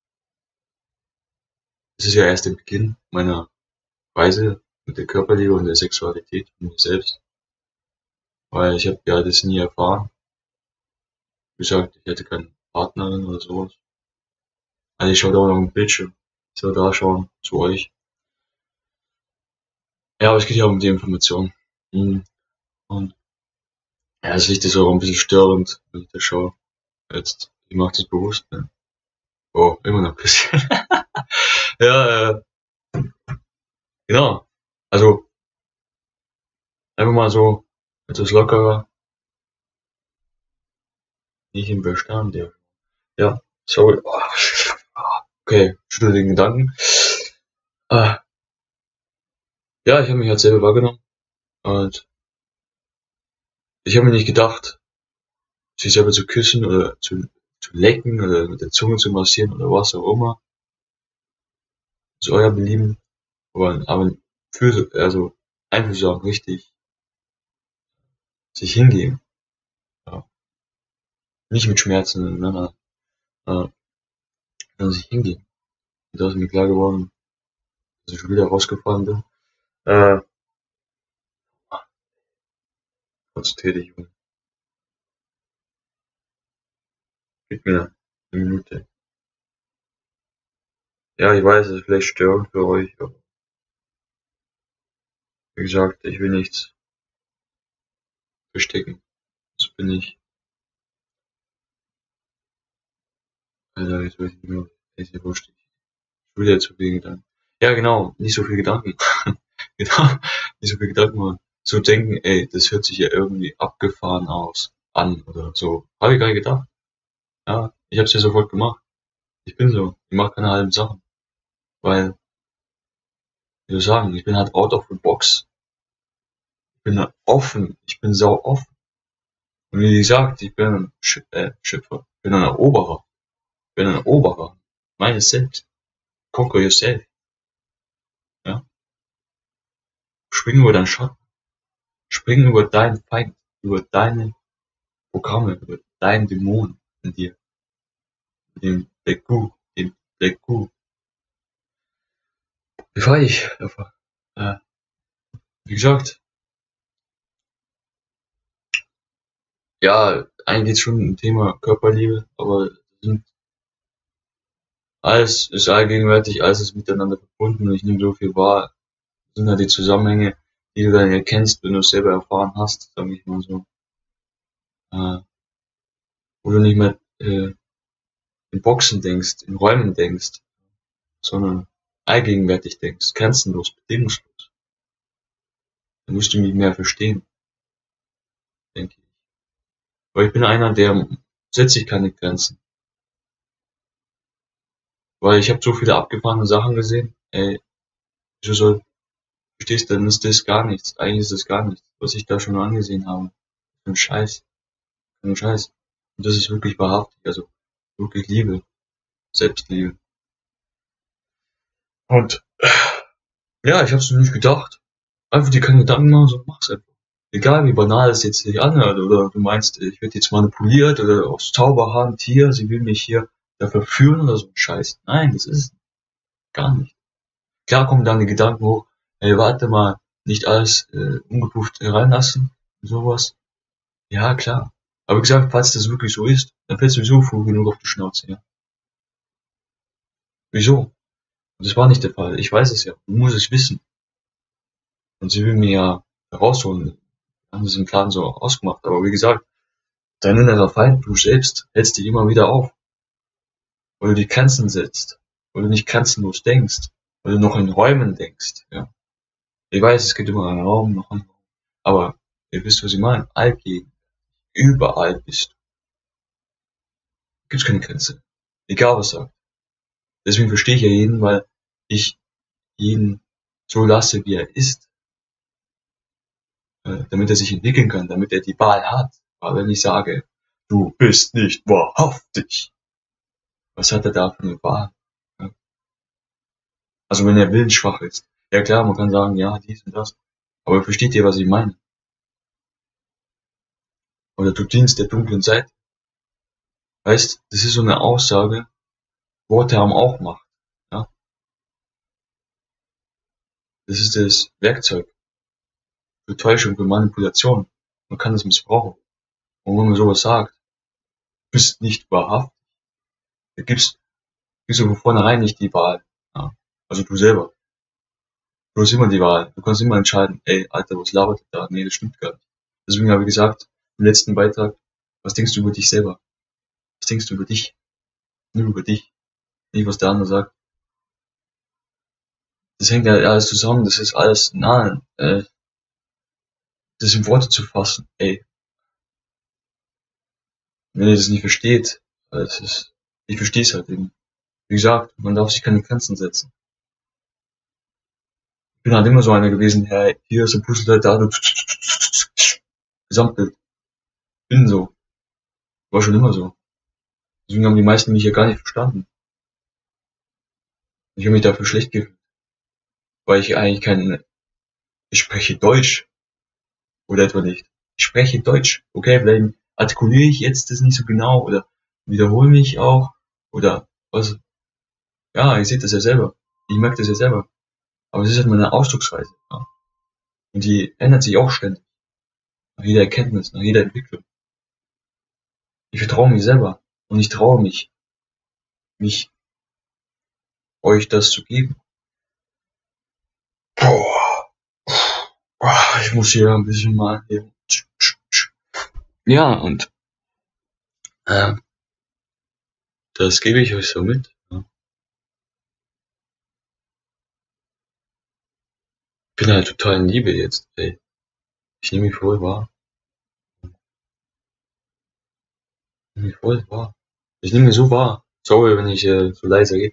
es ist ja erst der Beginn meiner Reise mit der Körperliebe und der Sexualität und mir selbst. Weil ich habe ja das nie erfahren. Wie gesagt, ich hätte keine Partnerin oder sowas. Also ich schaue da auch noch im Bildschirm. Ich soll da schauen, zu euch. Ja, aber es geht ja um die Information. Mhm. Und ja, das Licht ist auch ein bisschen störend, wenn ich da schaue. Jetzt, ich mache das bewusst, ne? Oh, immer noch ein bisschen. Ja, äh, genau. Also, einfach mal so etwas lockerer, nicht im Verstand, ja. Ja, sorry. Oh, okay, schüttel den Gedanken. Ah, ja, ich habe mich halt selber wahrgenommen und ich habe mir nicht gedacht, sich selber zu küssen oder zu, zu lecken oder mit der Zunge zu massieren oder was auch immer. Zu euer Belieben. Aber, aber für, also einfach so richtig sich hingeben. Ja. Nicht mit Schmerzen, sondern äh, sondern sich hingeben. Und da ist mir klar geworden, dass ich schon wieder rausgefallen bin. Äh, konzentrier dich, Junge. Gib mir eine Minute. Ja, ich weiß, es ist vielleicht störend für euch, aber wie gesagt, ich will nichts verstecken. Das bin ich. Also, jetzt weiß ich nicht mehr, ist ja wurscht. Ich will jetzt zu viel Gedanken. Ja, genau, nicht so viel Gedanken. Genau, nicht so viel Gedanken machen. So denken, ey, das hört sich ja irgendwie abgefahren aus, an oder so. Habe ich gar nicht gedacht. Ja, ich hab's ja sofort gemacht. Ich bin so. Ich mache keine halben Sachen. Weil, wie soll ich sagen, ich bin halt out of the box. Ich bin halt offen. Ich bin sau offen. Und wie gesagt, ich bin ein Sch äh, Schöpfer. Ich bin ein Eroberer. Ich bin ein Eroberer. Meines Selbst. Conquer yourself. Ja. Spring über deinen Schatten. Spring über deinen Feind. Über deine Programme. Über deinen Dämon in dir. Den Black Goo. Den Black Goo. Befreie ich einfach. Äh, wie gesagt, ja, eigentlich geht's schon um Thema Körperliebe, aber sind, alles ist allgegenwärtig, alles ist miteinander verbunden und ich nehme so viel wahr. Das sind halt die Zusammenhänge, die du dann erkennst, wenn du es selber erfahren hast, sag ich mal so. Äh, wo du nicht mehr äh, in Boxen denkst, in Räumen denkst, sondern allgegenwärtig denkst, grenzenlos, bedingungslos, dann musst du mich mehr verstehen, denke ich. Weil ich bin einer, der setzt sich keine Grenzen. Weil ich habe so viele abgefahrene Sachen gesehen, ey, wieso soll, verstehst du, dann ist das gar nichts. Eigentlich ist das gar nichts, was ich da schon angesehen habe. Ein Scheiß, ein Scheiß. Und das ist wirklich wahrhaftig, also wirklich Liebe, Selbstliebe. Und ja, ich hab's mir nicht gedacht. Einfach dir keine Gedanken machen, so mach's einfach. Egal wie banal es jetzt sich anhört, oder du meinst, ich werde jetzt manipuliert oder aus Zauberhand hier, sie will mich hier da verführen oder so ein Scheiß. Nein, das ist gar nicht. Klar kommen dann die Gedanken hoch, ey, warte mal, nicht alles äh, ungeprüft hereinlassen und sowas. Ja, klar. Aber wie gesagt, falls das wirklich so ist, dann fällst du sowieso früh genug auf die Schnauze, ja. Wieso? Und das war nicht der Fall. Ich weiß es ja. Du musst es wissen. Und sie will mir ja herausholen. Haben das im Plan so ausgemacht. Aber wie gesagt, dein innerer Feind, du selbst, hältst dich immer wieder auf. Weil du die Grenzen setzt. Weil du nicht grenzenlos denkst. Weil du noch in Räumen denkst, ja. Ich weiß, es gibt immer einen Raum, noch einen Raum. Aber ihr wisst, was ich meine. Allgegenwärtig. Überall bist du. Gibt's keine Grenze. Egal was sagt. Deswegen verstehe ich ja jeden, weil ich jeden so lasse, wie er ist. Äh, damit er sich entwickeln kann, damit er die Wahl hat. Aber wenn ich sage, du bist nicht wahrhaftig, was hat er da für eine Wahl? Ja. Also wenn er willensschwach ist. Ja klar, man kann sagen, ja, dies und das. Aber versteht ihr, was ich meine? Oder du dienst der dunklen Seite. Weißt, das ist so eine Aussage, Worte haben auch Macht. Ja? Das ist das Werkzeug für Täuschung, für Manipulation. Man kann das missbrauchen. Und wenn man sowas sagt, du bist nicht wahrhaft, da gibst, gibst du von vornherein nicht die Wahl. Ja? Also du selber. Du hast immer die Wahl. Du kannst immer entscheiden, ey, Alter, was labert ihr da? Nee, das stimmt gar nicht. Deswegen habe ich gesagt, im letzten Beitrag, was denkst du über dich selber? Was denkst du über dich? Nur über dich. Nicht, was der andere sagt. Das hängt ja alles zusammen, das ist alles, nein, äh, das in Worte zu fassen, ey. Wenn ihr das nicht versteht, das ist, ich verstehe es halt eben. Wie gesagt, man darf sich keine Grenzen setzen. Ich bin halt immer so einer gewesen, hey, hier ist ein Puzzleteil, da, du, Gesamtbild. Bin so. War schon immer so. Deswegen haben die meisten mich ja gar nicht verstanden. Ich habe mich dafür schlecht gefühlt. Weil ich eigentlich kein, ich spreche Deutsch. Oder etwa nicht. Ich spreche Deutsch. Okay, vielleicht artikuliere ich jetzt das nicht so genau oder wiederhole mich auch oder was. Ja, ihr seht das ja selber. Ich merke das ja selber. Aber es ist halt meine Ausdrucksweise. Ja. Und die ändert sich auch ständig. Nach jeder Erkenntnis, nach jeder Entwicklung. Ich vertraue mir selber. Und ich traue mich, mich euch das zu geben. Boah. Boah, ich muss hier ein bisschen mal hier. Ja, und äh, das gebe ich euch so mit. Ja. Ich bin halt total in Liebe jetzt, ey. Ich nehme mich voll wahr. Ich nehme mich voll wahr. Ich nehme mich so wahr. Sorry, wenn ich äh, so leise rede.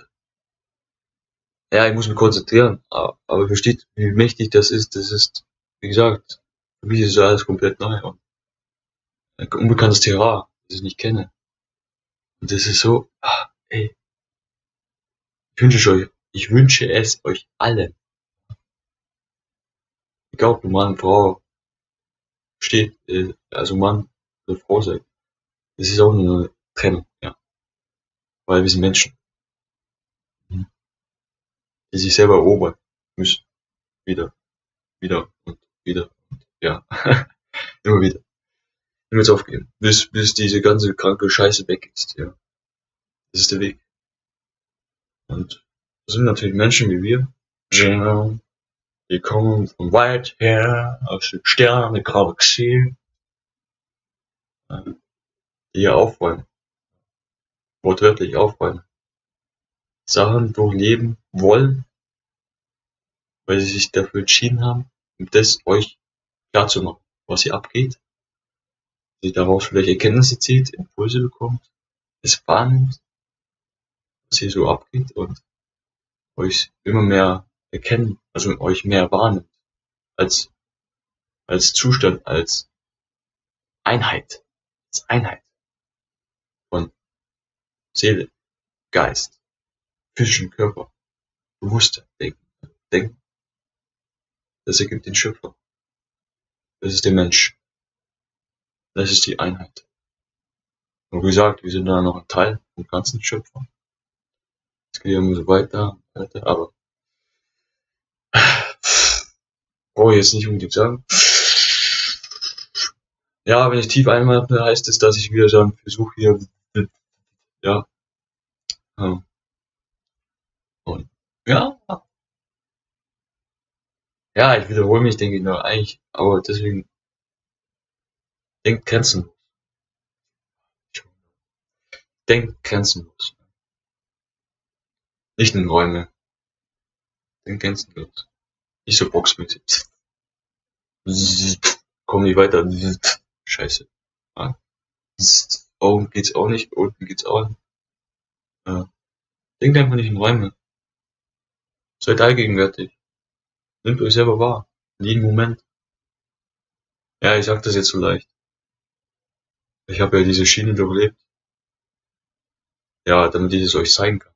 Ja, ich muss mich konzentrieren. Aber, aber versteht, wie mächtig das ist. Das ist, wie gesagt, für mich ist das alles komplett neu. Und ein unbekanntes Terrain, das ich nicht kenne. Und das ist so, ah, ey. Ich wünsche es euch, ich wünsche es euch allen. Egal ob du Mann, Frau, steht, äh, also Mann oder Frau seid. Das ist auch nur eine Trennung, ja. Weil wir sind Menschen, die sich selber erobern müssen. Wieder, wieder und wieder und ja. Immer wieder. Ich will jetzt aufgeben. Bis, bis diese ganze kranke Scheiße weg ist, ja. Das ist der Weg. Und das sind natürlich Menschen wie wir. Ja. Die kommen von weit her, aus den Sternen, Galaxie. Die hier aufräumen. Wortwörtlich aufräumen. Sachen durchleben wollen, weil sie sich dafür entschieden haben, um das euch klarzumachen, was hier abgeht, dass ihr daraus vielleicht Erkenntnisse zieht, Impulse bekommt, es wahrnimmt, was hier so abgeht und euch immer mehr erkennen, also euch mehr wahrnimmt als als Zustand, als Einheit, als Einheit von Seele, Geist, physischen Körper, Bewusstsein, Denken, Denken. Das ergibt den Schöpfer. Das ist der Mensch. Das ist die Einheit. Und wie gesagt, wir sind da noch ein Teil vom ganzen Schöpfer. Es geht immer so weiter, weiter, aber brauche ich jetzt nicht unbedingt sagen. Ja, wenn ich tief einatme, heißt es, dass ich wieder dann versuche hier, ja, ja. Und ja, ja, ich wiederhole mich, denke ich nur eigentlich, aber deswegen denkt grenzenlos. Denkt grenzenlos. Nicht in Räume. Denkt grenzenlos. Nicht so boxmäßig. Komm nicht weiter. Scheiße. Ja. Oben geht's auch nicht, unten geht's auch nicht. Ja. Denkt einfach nicht in Räume. Seid allgegenwärtig. Nehmt euch selber wahr. In jedem Moment. Ja, ich sag das jetzt so leicht. Ich habe ja diese Schiene durchlebt. Ja, damit ich es euch zeigen kann.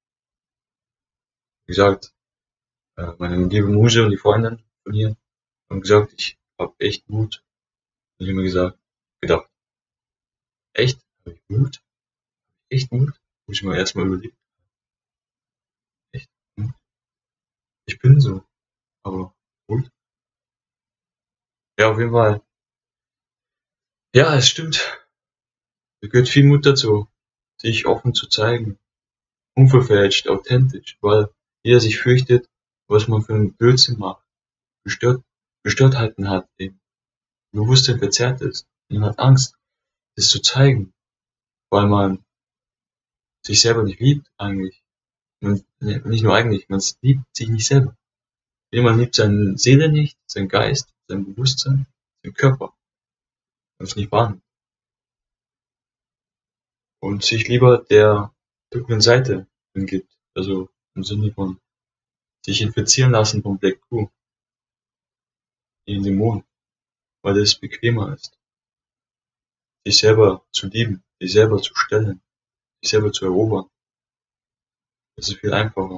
Wie gesagt, meine liebe Muse und die Freundin von hier haben gesagt, ich hab echt Mut. Und ich hab mir gesagt, gedacht, echt? Hab ich Mut? Echt Mut? Muss ich mal erstmal überlegen. Echt Mut? Ich bin so, aber Mut? Ja, auf jeden Fall. Ja, es stimmt. Da gehört viel Mut dazu, sich offen zu zeigen. Unverfälscht, authentisch, weil jeder sich fürchtet, was man für einen Blödsinn macht. Gestört, Gestörtheiten hat, eben Bewusstsein verzerrt ist. Man hat Angst, das zu zeigen, weil man sich selber nicht liebt, eigentlich. Man, nicht nur eigentlich, man liebt sich nicht selber. Jemand liebt seine Seele nicht, seinen Geist, sein Bewusstsein, seinen Körper. Man ist nicht wahrnimmt. Und sich lieber der dunklen Seite hingibt. Also im Sinne von sich infizieren lassen vom Black Goo. Den Dämonen. Weil es bequemer ist. Sich selber zu lieben, sich selber zu stellen, sich selber zu erobern. Das ist viel einfacher.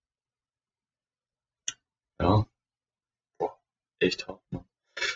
Ja. Boah, echt hart, Mann.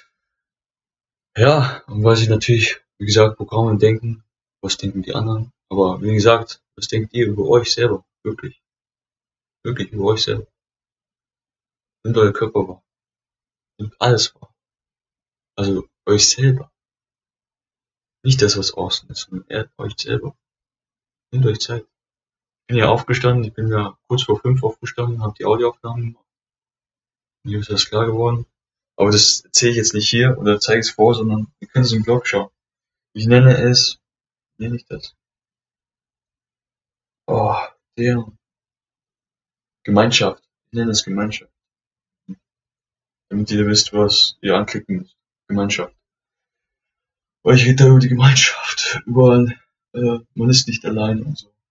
Ja, und weil sich natürlich, wie gesagt, Programme denken, was denken die anderen, aber wie gesagt, was denkt ihr über euch selber? Wirklich. Wirklich über euch selber. Nimmt euer Körper wahr. Nimmt alles wahr. Also euch selber. Nicht das, was außen ist, sondern eher euch selber. Nehmt euch Zeit. Ich bin ja aufgestanden, ich bin ja kurz vor fünf aufgestanden, habe die Audioaufnahmen gemacht. Mir ist das klar geworden. Aber das erzähle ich jetzt nicht hier oder zeige es vor, sondern ihr könnt es im Blog schauen. Ich nenne es, wie nenne ich das? Oh, der Gemeinschaft. Ich nenne es Gemeinschaft. Damit ihr wisst, was ihr anklicken müsst. Gemeinschaft. Weil ich rede da über die Gemeinschaft. Überall, äh, man ist nicht allein und so.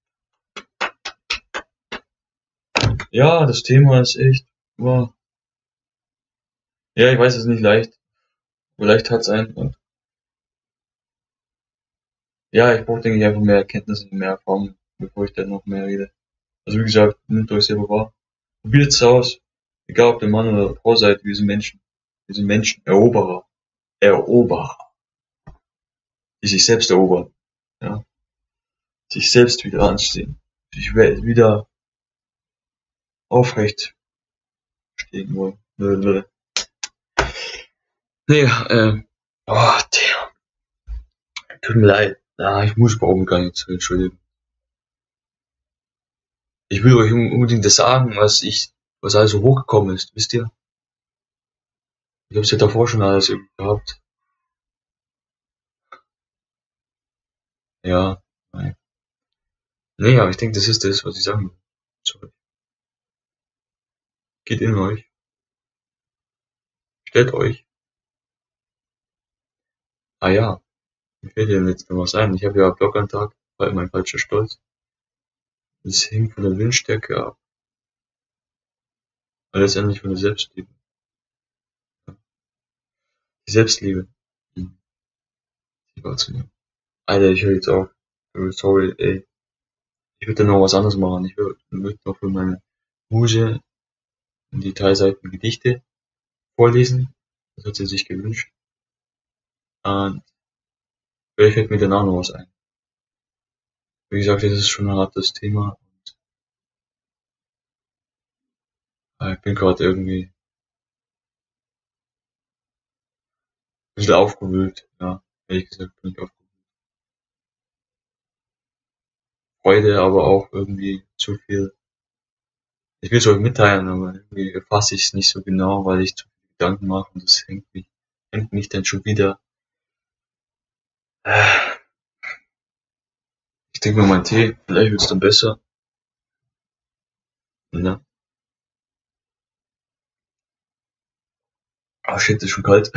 Ja, das Thema ist echt, wow. Ja, ich weiß, es ist nicht leicht. Vielleicht hat's einen und ja, ich brauche, denke ich, einfach mehr Erkenntnisse, mehr Erfahrung, bevor ich dann noch mehr rede. Also wie gesagt, nehmt euch selber wahr. Probiert es aus. Egal ob der Mann oder Frau seid, wir sind Menschen. Wir sind Menschen. Eroberer. Eroberer. Die sich selbst erobern. Ja. Sich selbst wieder anstehen. Sich wieder aufrecht stehen wollen. Nee, äh, oh, der. Tut mir leid. Ah, ich muss überhaupt gar nicht entschuldigen. Ich will euch unbedingt das sagen, was ich, was alles so hochgekommen ist, wisst ihr? Ich hab's ja davor schon alles irgendwie gehabt. Ja, nein. Nee, aber ich denke, das ist das, was ich sagen will. Sorry. Geht in euch. Stellt euch. Ah ja, mir fällt dir jetzt noch was ein. Ich habe ja Bloggantrag, war mein falscher Stolz. Das hängt von der Windstärke ab. Aber letztendlich von der Selbstliebe. Die Selbstliebe. Die, die wahrzunehmen. Alter, ich höre jetzt auf. Sorry, ey. Ich würde noch was anderes machen. Ich würde würd noch für meine Muse in die drei Seiten Gedichte vorlesen. Das hat sie sich gewünscht. Und vielleicht fällt mir danach noch was ein. Wie gesagt, das ist schon ein hartes Thema. Und ich bin gerade irgendwie ein bisschen aufgewühlt. Ja, ehrlich gesagt bin ich aufgewühlt. Freude, aber auch irgendwie zu viel. Ich will es euch mitteilen, aber irgendwie fasse ich es nicht so genau, weil ich zu viel Gedanken mache und das hängt mich, hängt mich dann schon wieder. Äh, Ich trinke mir meinen Tee, vielleicht wird's dann besser. Ja. Ah shit, ist schon kalt.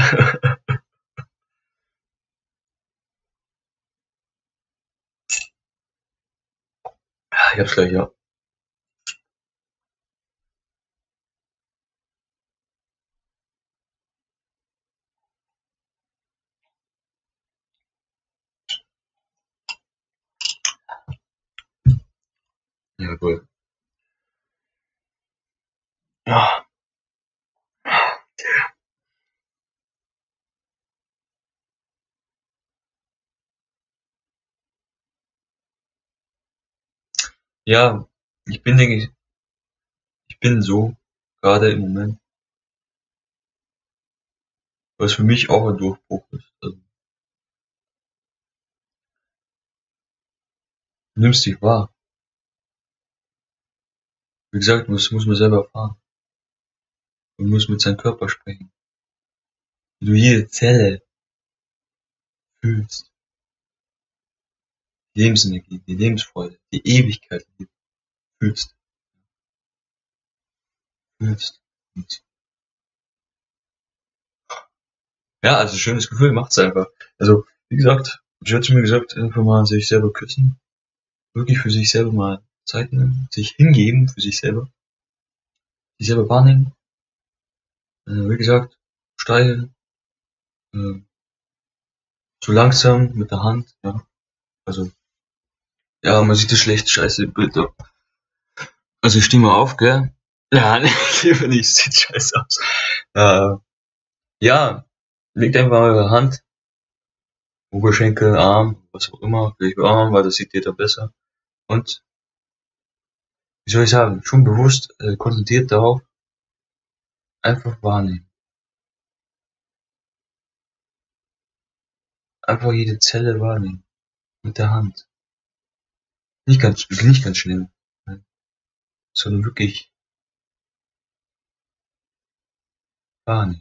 Ich hab's gleich, ja. Jawohl. Ja. Ja, ich bin, denke ich, ich bin so, gerade im Moment, was für mich auch ein Durchbruch ist. Also, du nimmst dich wahr. Wie gesagt, muss, muss man selber erfahren. Man muss mit seinem Körper sprechen. Wie du jede Zelle fühlst. Die Lebensenergie, die Lebensfreude, die Ewigkeit die du fühlst. Fühlst. Und ja, also schönes Gefühl macht's einfach. Also, wie gesagt, ich hatte mir gesagt, einfach mal sich selber küssen. Wirklich für sich selber mal Zeit nehmen. Sich hingeben für sich selber. Sich selber wahrnehmen. Äh, wie gesagt, steil, äh, so langsam mit der Hand, ja. Also, ja, man sieht das schlecht, scheiße Bilder. Also ich stehe mal auf, gell? Ja, nee, lieber nicht, sieht scheiße aus. Äh, ja, legt einfach eure Hand, Oberschenkel, Arm, was auch immer, vielleicht Arm, weil das sieht jeder besser. Und, wie soll ich sagen, schon bewusst, äh, konzentriert darauf, einfach wahrnehmen. Einfach jede Zelle wahrnehmen. Mit der Hand. Nicht ganz, nicht ganz schnell, ne? Sondern wirklich wahrnehmen.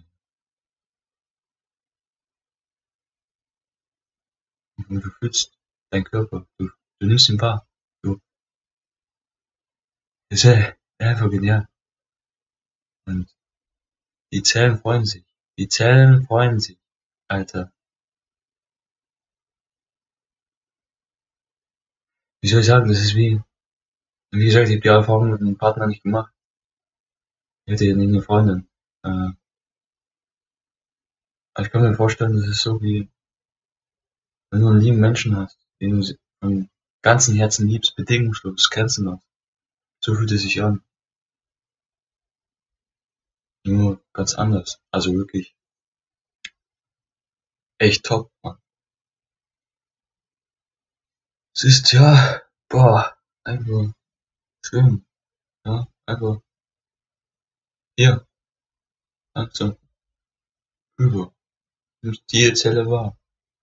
Und du fühlst deinen Körper, du, du nimmst ihn wahr. Du, das ist ja einfach genial. Und die Zellen freuen sich. Die Zellen freuen sich. Alter. Wie soll ich sagen, das ist wie, wie gesagt, ich habe die Erfahrung mit einem Partner nicht gemacht. Ich hätte ja nie eine Freundin. Äh, aber ich kann mir vorstellen, das ist so wie, wenn du einen lieben Menschen hast, den du von ganzem Herzen liebst, bedingungslos, grenzenlos. So fühlt es sich an. Nur ganz anders. Also wirklich echt top, Mann. Es ist ja, boah, einfach schön. Ja, einfach hier, langsam, über. Nimmst jede Zelle wahr.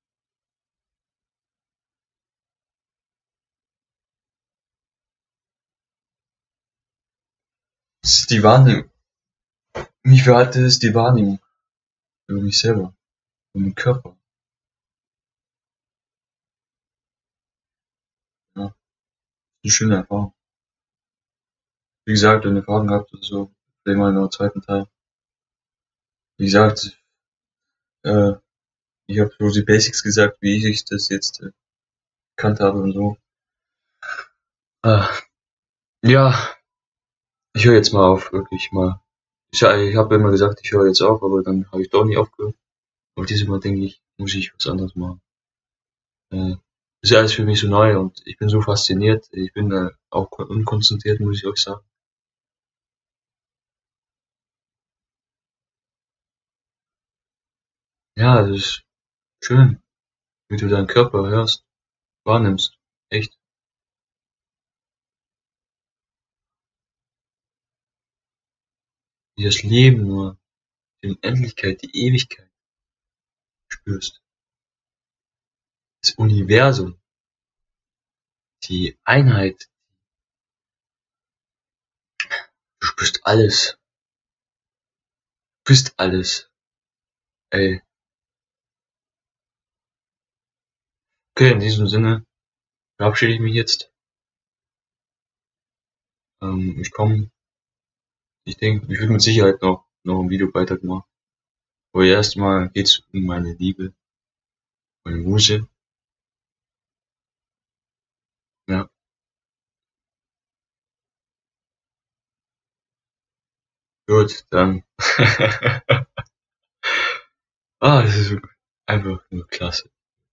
Das ist die Wahrnehmung. Mich verhalte ist die Wahrnehmung über mich selber, über meinen Körper. Ja. Eine schöne Erfahrung. Wie gesagt, eine Erfahrung gehabt oder so, vielleicht mal in einem zweiten Teil. Wie gesagt, äh, ich habe so die Basics gesagt, wie ich das jetzt äh, gekannt habe und so. Ah, ja, ich höre jetzt mal auf, wirklich mal. Ich, ich habe immer gesagt, ich höre jetzt auf, aber dann habe ich doch nicht aufgehört. Aber dieses Mal denke ich, muss ich was anderes machen. Äh, ist ja alles für mich so neu und ich bin so fasziniert. Ich bin äh, auch unkonzentriert, muss ich euch sagen. Ja, das ist schön, wie du deinen Körper hörst, wahrnimmst. Echt. Wie das Leben nur, die Unendlichkeit, die Ewigkeit spürst. Das Universum, die Einheit, du spürst alles, du bist alles. Ey. Okay, in diesem Sinne verabschiede ich mich jetzt. Ähm, ich komme, ich denke, ich würde mit Sicherheit noch, noch ein Videobeitrag machen. Aber erstmal geht's um meine Liebe, meine Muse. Ja, gut, dann. Ah, das ist einfach nur klasse.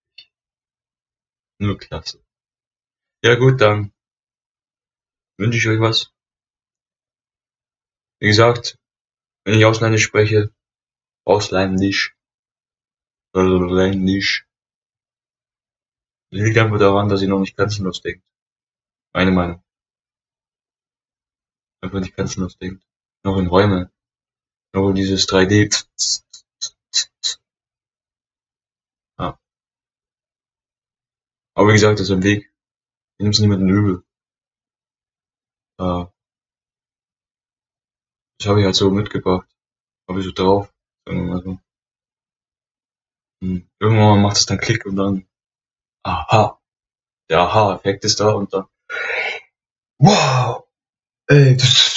Nur klasse. Ja gut, dann wünsche ich euch was. Wie gesagt, wenn ich Ausländisch spreche, Ausländisch, Ausländisch, liegt einfach daran, dass ihr noch nicht grenzenlos denkt. Meine Meinung. Einfach nicht grenzenlos denkt. Noch in Räume. Noch in dieses drei D. Ja. Aber wie gesagt, das ist ein Weg. Ich nehme es niemandem übel. Äh, das habe ich halt so mitgebracht. Habe ich so drauf. Sagen wir mal so. Und irgendwann macht es dann Klick und dann, aha, der Aha-Effekt ist da und dann, wow, ey,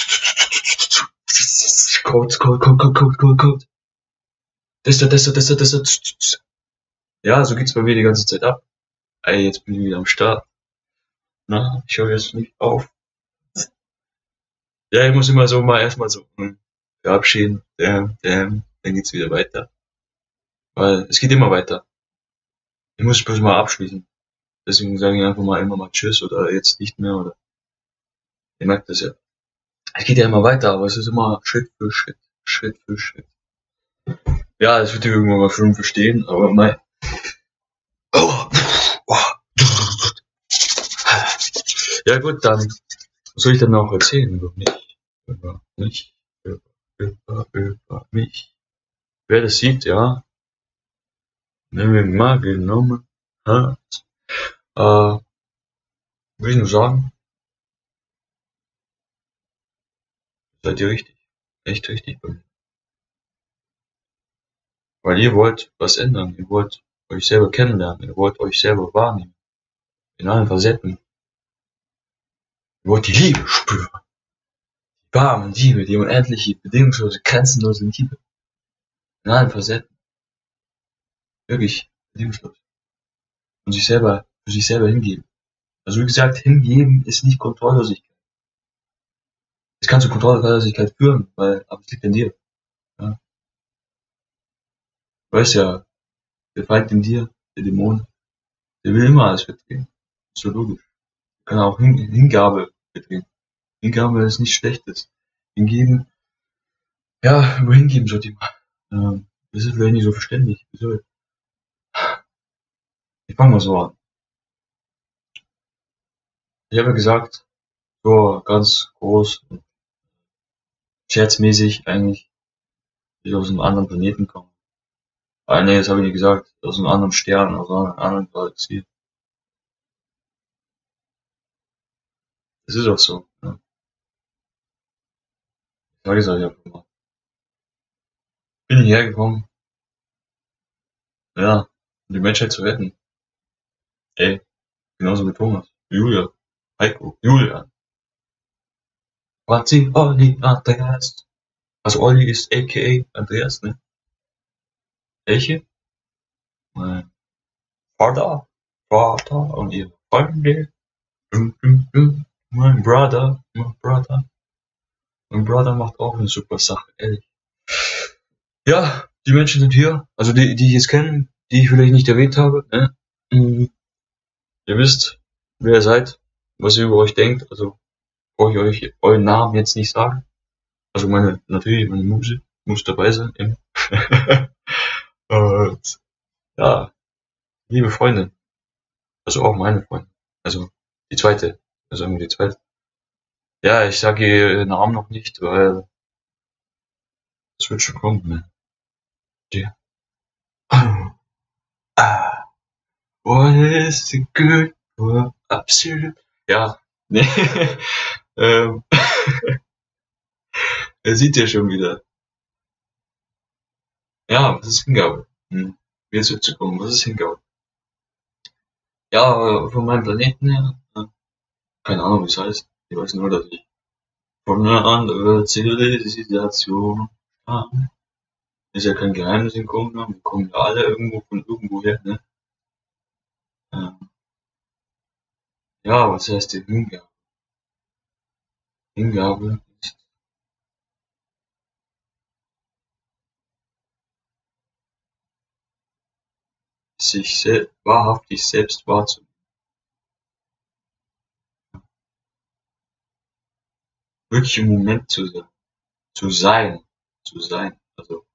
Code, Code, Code, Code, Code, Code, Code. Das da, das da, das da, das da. Ja, so geht's bei mir die ganze Zeit ab. Ey, jetzt bin ich wieder am Start. Na, ich höre jetzt nicht auf. Ja, ich muss immer so mal erstmal so hm, verabschieden. Damn, damn, dann geht's wieder weiter. Weil es geht immer weiter. Ich muss bloß mal abschließen. Deswegen sage ich einfach mal immer mal Tschüss oder jetzt nicht mehr oder ihr merkt das ja. Es geht ja immer weiter, aber es ist immer Schritt für Schritt, Schritt für Schritt. Ja, das wird ihr irgendwann mal schon verstehen, aber mein. Oh, oh. Ja gut, dann was soll ich dann noch erzählen über mich? Über mich? Über, über, über mich. Wer das sieht, ja, wenn wir mal genommen hat, äh, will ich nur sagen, seid ihr richtig. Echt richtig bei mir. Weil ihr wollt was ändern, ihr wollt euch selber kennenlernen, ihr wollt euch selber wahrnehmen. In allen Facetten. Ihr wollt die Liebe spüren. Die warme Liebe, die unendliche, bedingungslose, grenzenlose Liebe. In allen Facetten. Wirklich bedingungslos. Und sich selber, für sich selber hingeben. Also wie gesagt, hingeben ist nicht Kontrolllosigkeit. Es kann zu Kontrolllosigkeit führen, weil, aber es liegt an dir. Ja. Du weißt ja, der Feind in dir, der Dämon, der will immer alles verdrehen. Ist so logisch. Kann auch Hin Hingabe verdrehen. Hingabe ist nichts Schlechtes. Hingeben, ja, über hingeben sollte ich mal. Ähm, das ist vielleicht nicht so verständlich. Wieso? Ich fange mal so an. Ich habe ja gesagt, so ganz groß, scherzmäßig eigentlich, dass ich aus einem anderen Planeten komme. Ah, nee, das habe ich nicht gesagt. Aus einem anderen Stern, aus einer anderen Galaxie. Das ist auch so. Ja. Ich sage es euch einfach mal. Bin hierher gekommen, ja, um die Menschheit zu retten. Ey, genauso wie Thomas. Julia. Heiko, Julian, Franzi, Olli, Andreas. Also Olli ist aka Andreas, ne? Welche? Mein Vater, Vater und ihre Freunde. Dum, dum, dum. Mein Brother, mein Brother. Mein Brother macht auch eine super Sache, ehrlich. Ja, die Menschen sind hier, also die, die ich jetzt kenne, die ich vielleicht nicht erwähnt habe, ne? Mhm. Ihr wisst, wer ihr seid, was ihr über euch denkt, also brauche ich euch euren Namen jetzt nicht sagen. Also meine, natürlich, meine Muse muss dabei sein, immer. Und, ja, liebe Freundin, also auch meine Freundin, also die zweite, also die zweite. Ja, ich sage ihr Namen noch nicht, weil es wird schon kommen, ne? Die, ah, what is the good for absolute? Ja, nee, ähm, er sieht ja schon wieder. Ja, was ist Hingabe? Hm. Wie ist zu kommen? Was ist Hingabe? Ja, von meinem Planeten her, äh, keine Ahnung, wie es heißt. Ich weiß nur, dass ich von einer anderen Zivilisation stamme. Ist ja kein Geheimnis im Grunde genommen. Wir kommen ja alle irgendwo von irgendwo her, ne? Ähm, ja, was heißt denn Hingabe? Hingabe ist sich sel wahrhaftig selbst wahrzunehmen. Wirklich im Moment zu sein. Zu sein. Zu sein. Also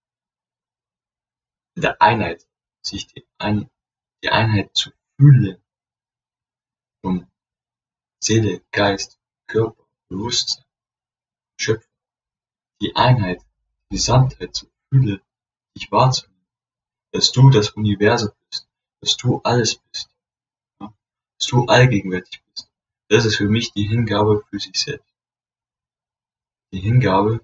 in der Einheit. Sich die, Ein die Einheit zu fühlen. Von Seele, Geist, Körper, Bewusstsein, Schöpfung. Die Einheit, die Gesamtheit zu fühlen, dich wahrzunehmen. Dass du das Universum bist. Dass du alles bist. Ja? Dass du allgegenwärtig bist. Das ist für mich die Hingabe für sich selbst. Die Hingabe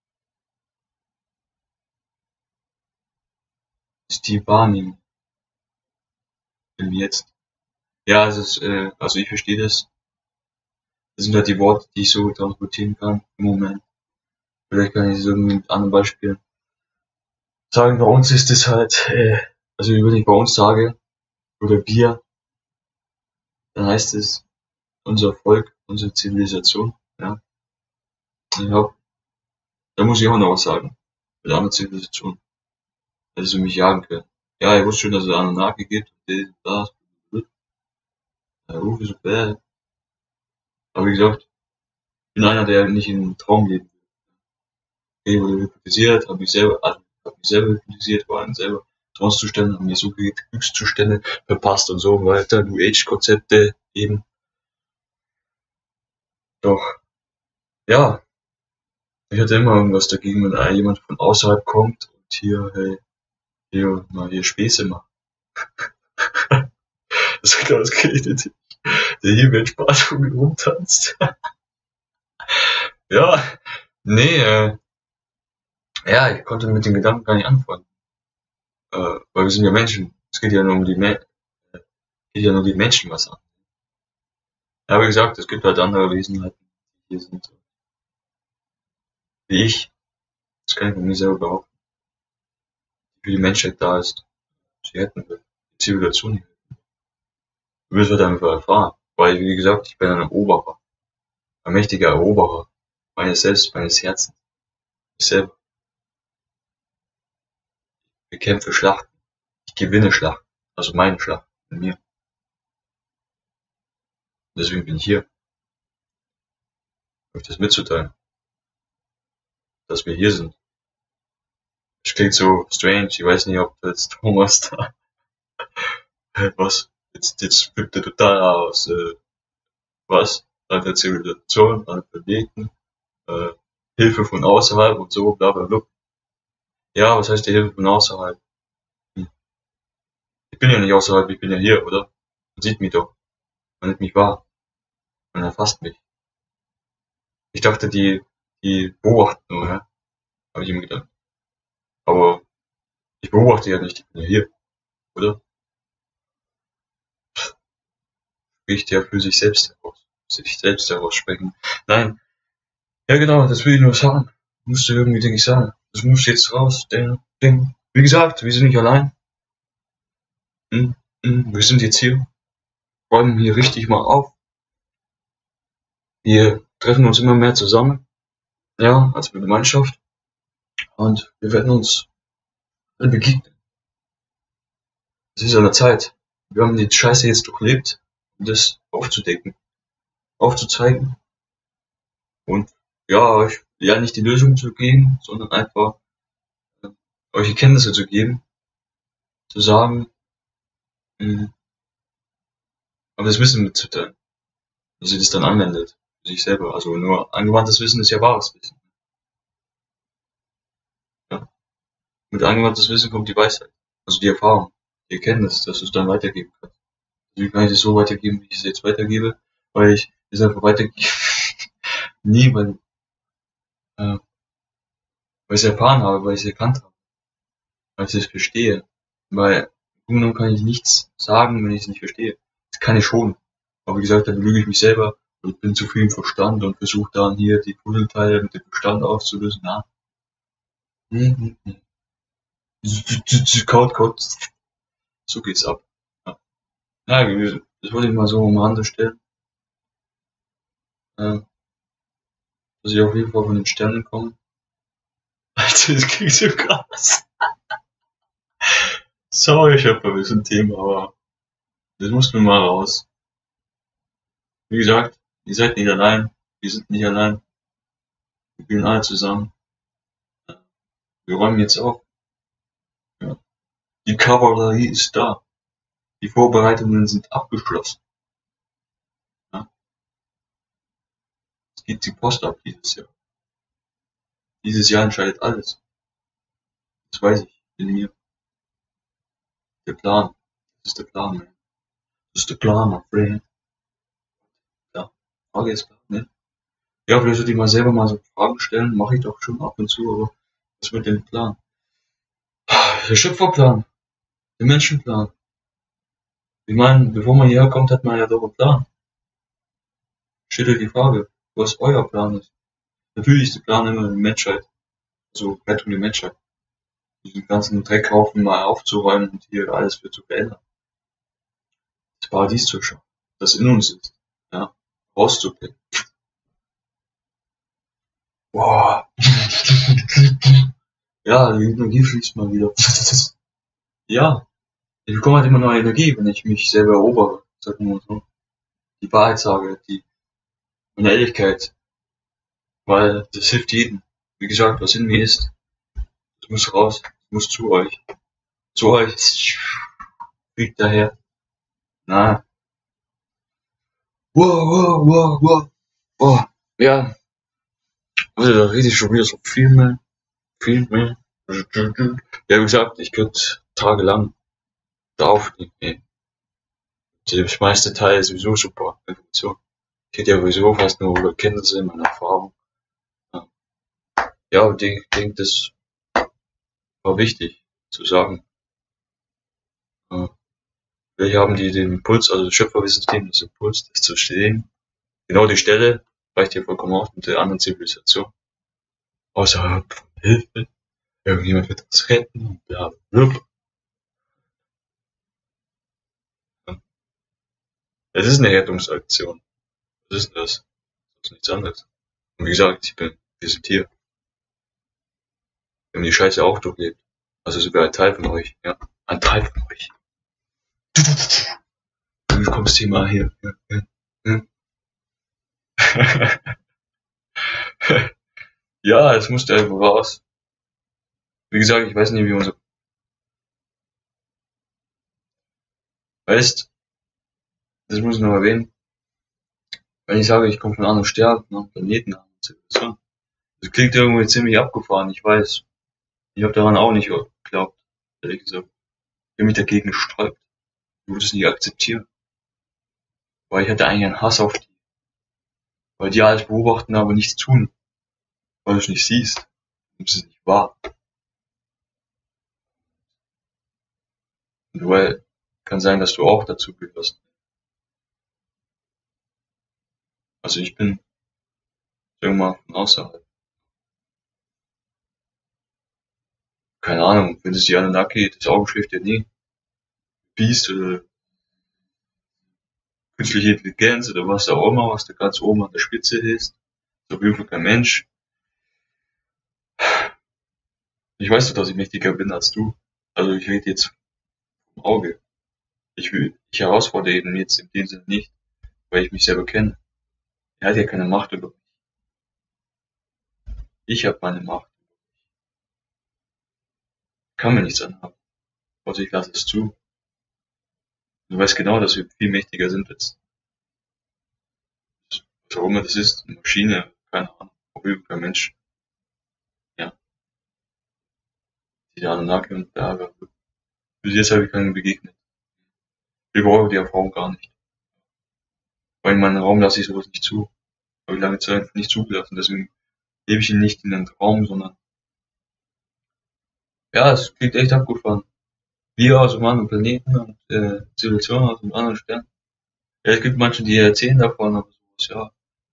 ist die Wahrnehmung im Jetzt. Ja, es ist, äh, also ich verstehe das. Das sind halt die Worte, die ich so transportieren kann im Moment. Vielleicht kann ich es irgendwie mit anderen Beispielen sagen. Bei uns ist es halt, äh, also wenn ich bei uns sage, oder wir, dann heißt es unser Volk, unsere Zivilisation. Ja, ich glaub, da muss ich immer noch was sagen. Mit einer Zivilisation. Hätte sie mich jagen können. Ja, ich wusste schon, dass es Anunnaki gibt. Und das, der Ruf ist so bad. Aber wie gesagt, ich bin einer, der nicht im Traum lebt. Ich wurde hypnotisiert, habe mich selber, also, hab mich selber hypnotisiert, war in selber Trancezuständen, haben mir so Glückszustände verpasst und so weiter, New Age Konzepte eben. Doch, ja, ich hatte immer irgendwas dagegen, wenn jemand von außerhalb kommt und hier, hey, hier, mal hier Späße macht. Das ist ganz geredet, der hier mit Spaß um mich rumtanzt. Ja, nee, äh, ja, ich konnte mit den Gedanken gar nicht anfangen. Äh, weil wir sind ja Menschen. Es geht ja nur um die Me geht ja nur die Menschen was an. Ja, wie gesagt, es gibt halt andere Wesenheiten, die hier sind, wie ich. Das kann ich von mir selber behaupten. Für die Menschheit da ist. Sie hätten wir. Die Zivilisation nicht. Du wirst halt einfach erfahren. Weil, wie gesagt, ich bin ein Eroberer. Ein mächtiger Eroberer. Meines Selbst, meines Herzens. Ich selber. Ich bekämpfe Schlachten. Ich gewinne Schlachten. Also meine Schlachten. In mir. Deswegen bin ich hier. Um euch das mitzuteilen. Dass wir hier sind. Das klingt so strange. Ich weiß nicht, ob jetzt Thomas da, was? Jetzt, jetzt flippt er total aus, äh, was? An der Zivilisation, an Planeten, äh, Hilfe von außerhalb und so, bla, bla, bla. Ja, was heißt die Hilfe von außerhalb? Hm. Ich bin ja nicht außerhalb, ich bin ja hier, oder? Man sieht mich doch. Man nimmt mich wahr. Man erfasst mich. Ich dachte, die, die beobachten nur, ja? Habe ich immer gedacht. Aber ich beobachte ja nicht, ich bin ja hier, oder? Spricht ja für sich selbst heraus. sich selbst heraussprechen. Nein, ja genau, das will ich nur sagen. Musste irgendwie, denke ich, sagen. Das muss jetzt raus, der Ding. Wie gesagt, wir sind nicht allein. Hm, hm, wir sind jetzt hier, räumen hier richtig mal auf. Wir treffen uns immer mehr zusammen, ja, als Gemeinschaft. Und wir werden uns alle begegnen. Es ist an der Zeit. Wir haben die Scheiße jetzt durchlebt, um das aufzudecken, aufzuzeigen. Und ja, euch ja nicht die Lösung zu geben, sondern einfach äh, euch die Kenntnisse zu geben, zu sagen, mh, aber das Wissen mitzuteilen, dass ihr das dann anwendet, für sich selber. Also nur angewandtes Wissen ist ja wahres Wissen. Ja? Mit angewandtes Wissen kommt die Weisheit, also die Erfahrung, die Erkenntnis, dass du es dann weitergeben kannst. Also ich kann ich das so weitergeben, wie ich es jetzt weitergebe, weil ich es einfach weitergebe. Nie, weil, äh, weil ich es erfahren habe, weil ich es erkannt habe, weil ich es verstehe. Weil im Grunde genommen kann ich nichts sagen, wenn ich es nicht verstehe. Das kann ich schon. Aber wie gesagt, dann lüge ich mich selber und bin zu viel im Verstand und versuche dann hier die Puzzleteile mit dem Verstand aufzulösen. Na, hm, hm, hm. Kaut, kaut. So geht's ab. Ja, ja, das wollte ich mal so am Rande stellen. Äh, dass ich auf jeden Fall von den Sternen komme. Alter, das klingt so krass. Sorry, ich hab ein bisschen Thema, aber das muss mir mal raus. Wie gesagt, ihr seid nicht allein, wir sind nicht allein, wir gehen alle zusammen. Wir räumen jetzt auf. Ja. Die Kavallerie ist da. Die Vorbereitungen sind abgeschlossen. Ja. Es geht die Post ab dieses Jahr. Dieses Jahr entscheidet alles. Das weiß ich in mir. Der Plan. Das ist der Plan, man. Das ist der Plan, my friend. Ja. Frage ist klar, ne? Ja, vielleicht sollte ich mal selber mal so Fragen stellen. Mache ich doch schon ab und zu, aber was mit dem Plan? Der Schöpferplan. Der Menschenplan. Ich meine, bevor man hierher kommt, hat man ja doch einen Plan. Stellt euch die Frage, was euer Plan ist. Natürlich ist der Plan immer die Menschheit. Also Rettung der Menschheit. Diesen ganzen Dreckhaufen mal aufzuräumen und hier alles für zu verändern. Das Paradies zu schauen. Das in uns ist. Ja. Rauszubringen. Boah. Ja, die Energie fließt mal wieder. Ja. Ich bekomme halt immer neue Energie, wenn ich mich selber erobere. Sagen wir mal so. Die Wahrheit sage, die, meine Ehrlichkeit. Weil das hilft jedem. Wie gesagt, was in mir ist, das muss raus. Das muss zu euch. Zu euch. Fliegt daher. Na. Wow, wow, wow, wow. Boah. Ja. Also da rede ich schon wieder so viel mehr. Viel mehr. Ja, wie gesagt, ich könnte tagelang da aufnehmen. Das meiste Teil ist sowieso super Information. Geht ja sowieso fast nur über Kenntnisse, meine Erfahrung. Ja, ja, ich denke, denk, das war wichtig zu sagen. Ja. Wir haben die den Impuls, also das Schöpferwissenssystem, das Impuls, das zu stehen. Genau die Stelle reicht hier vollkommen aus mit der anderen Zivilisation. Außerhalb von Hilfe. Irgendjemand wird uns retten und bla bla bla. Es ist eine Rettungsaktion. Was ist denn das? Das ist nichts anderes. Und wie gesagt, ich bin, wir sind hier. Wir haben die Scheiße auch durchlebt. Also sogar ein Teil von euch, ja. Ein Teil von euch. Du kommst hier mal hier. Ja, es musste einfach raus. Wie gesagt, ich weiß nicht, wie unser, weißt, das muss ich noch erwähnen. Wenn ich sage, ich komme von anderen Sternen, anderen Planeten, anderen Zivilisationen. Das klingt irgendwie ziemlich abgefahren, ich weiß. Ich habe daran auch nicht geglaubt, ehrlich gesagt. Ich habe mich dagegen gesträubt. Ich würde es nicht akzeptieren. Weil ich hatte eigentlich einen Hass auf die. Weil die alles beobachten, aber nichts tun. Weil du es nicht siehst. Und es ist nicht wahr. Und weil, kann sein, dass du auch dazu gehörst. Also ich bin, sagen wir mal, von außerhalb. Keine Ahnung, wenn es die Anunnaki, das Auge schläft ja nie. Biest oder künstliche Intelligenz oder was auch immer, was da ganz oben an der Spitze ist. So wie kein Mensch. Ich weiß doch, dass ich mächtiger bin als du. Also ich rede jetzt vom Auge. Ich will, ich herausfordere ihn jetzt in dem Sinne nicht, weil ich mich selber kenne. Er hat ja keine Macht über mich. Ich habe meine Macht. Kann mir nichts anhaben. Also ich lasse es zu. Du weißt genau, dass wir viel mächtiger sind als was auch immer das ist. Eine Maschine, keine Ahnung. Auch kein Mensch. Ja. Die Anunnaki und Berge. Bis jetzt habe ich keinen begegnet. Ich brauche die Erfahrung gar nicht. Weil in meinem Raum lasse ich sowas nicht zu. Habe ich lange Zeit nicht zugelassen. Deswegen lebe ich ihn nicht in einem Traum, sondern ja, es klingt echt abgefahren. Wir aus einem anderen Planeten und äh, Zivilisationen aus einem anderen Stern. Ja, es gibt manche, die erzählen davon, aber sowas, ja.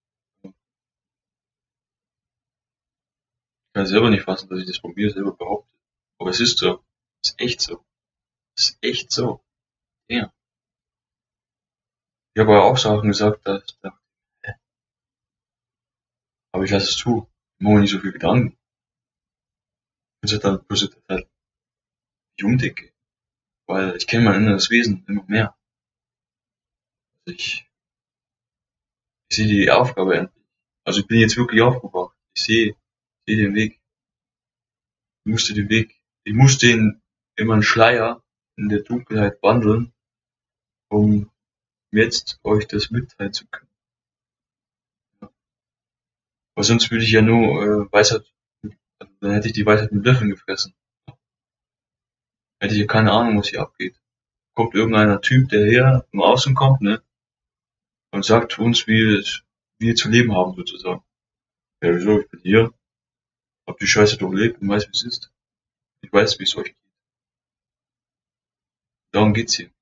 Ich kann selber nicht fassen, dass ich das von mir selber behaupte. Aber es ist so. Es ist echt so. Es ist echt so. Ja. Ich habe aber auch Sachen gesagt, dass, da, aber ich lasse es zu. Ich mache mir nicht so viel Gedanken. Bis ich dann, bis ich dann halt nicht umdenke. Weil ich kenne mein inneres Wesen immer mehr. Also ich, ich sehe die Aufgabe endlich. Also ich bin jetzt wirklich aufgewacht. Ich sehe, ich sehe den Weg. Ich musste den Weg, ich musste in, in meinen Schleier in der Dunkelheit wandeln, um jetzt euch das mitteilen zu können. Weil sonst würde ich ja nur äh, Weisheit, also dann hätte ich die Weisheit mit Löffeln gefressen. Hätte ich ja keine Ahnung, was hier abgeht. Kommt irgendeiner Typ, der her von außen kommt, ne, und sagt uns, wie es, wie wir zu leben haben, sozusagen. Ja, wieso? Ich bin hier, hab die Scheiße durchlebt und weiß, wie es ist. Ich weiß, wie es euch geht. Darum geht's hier.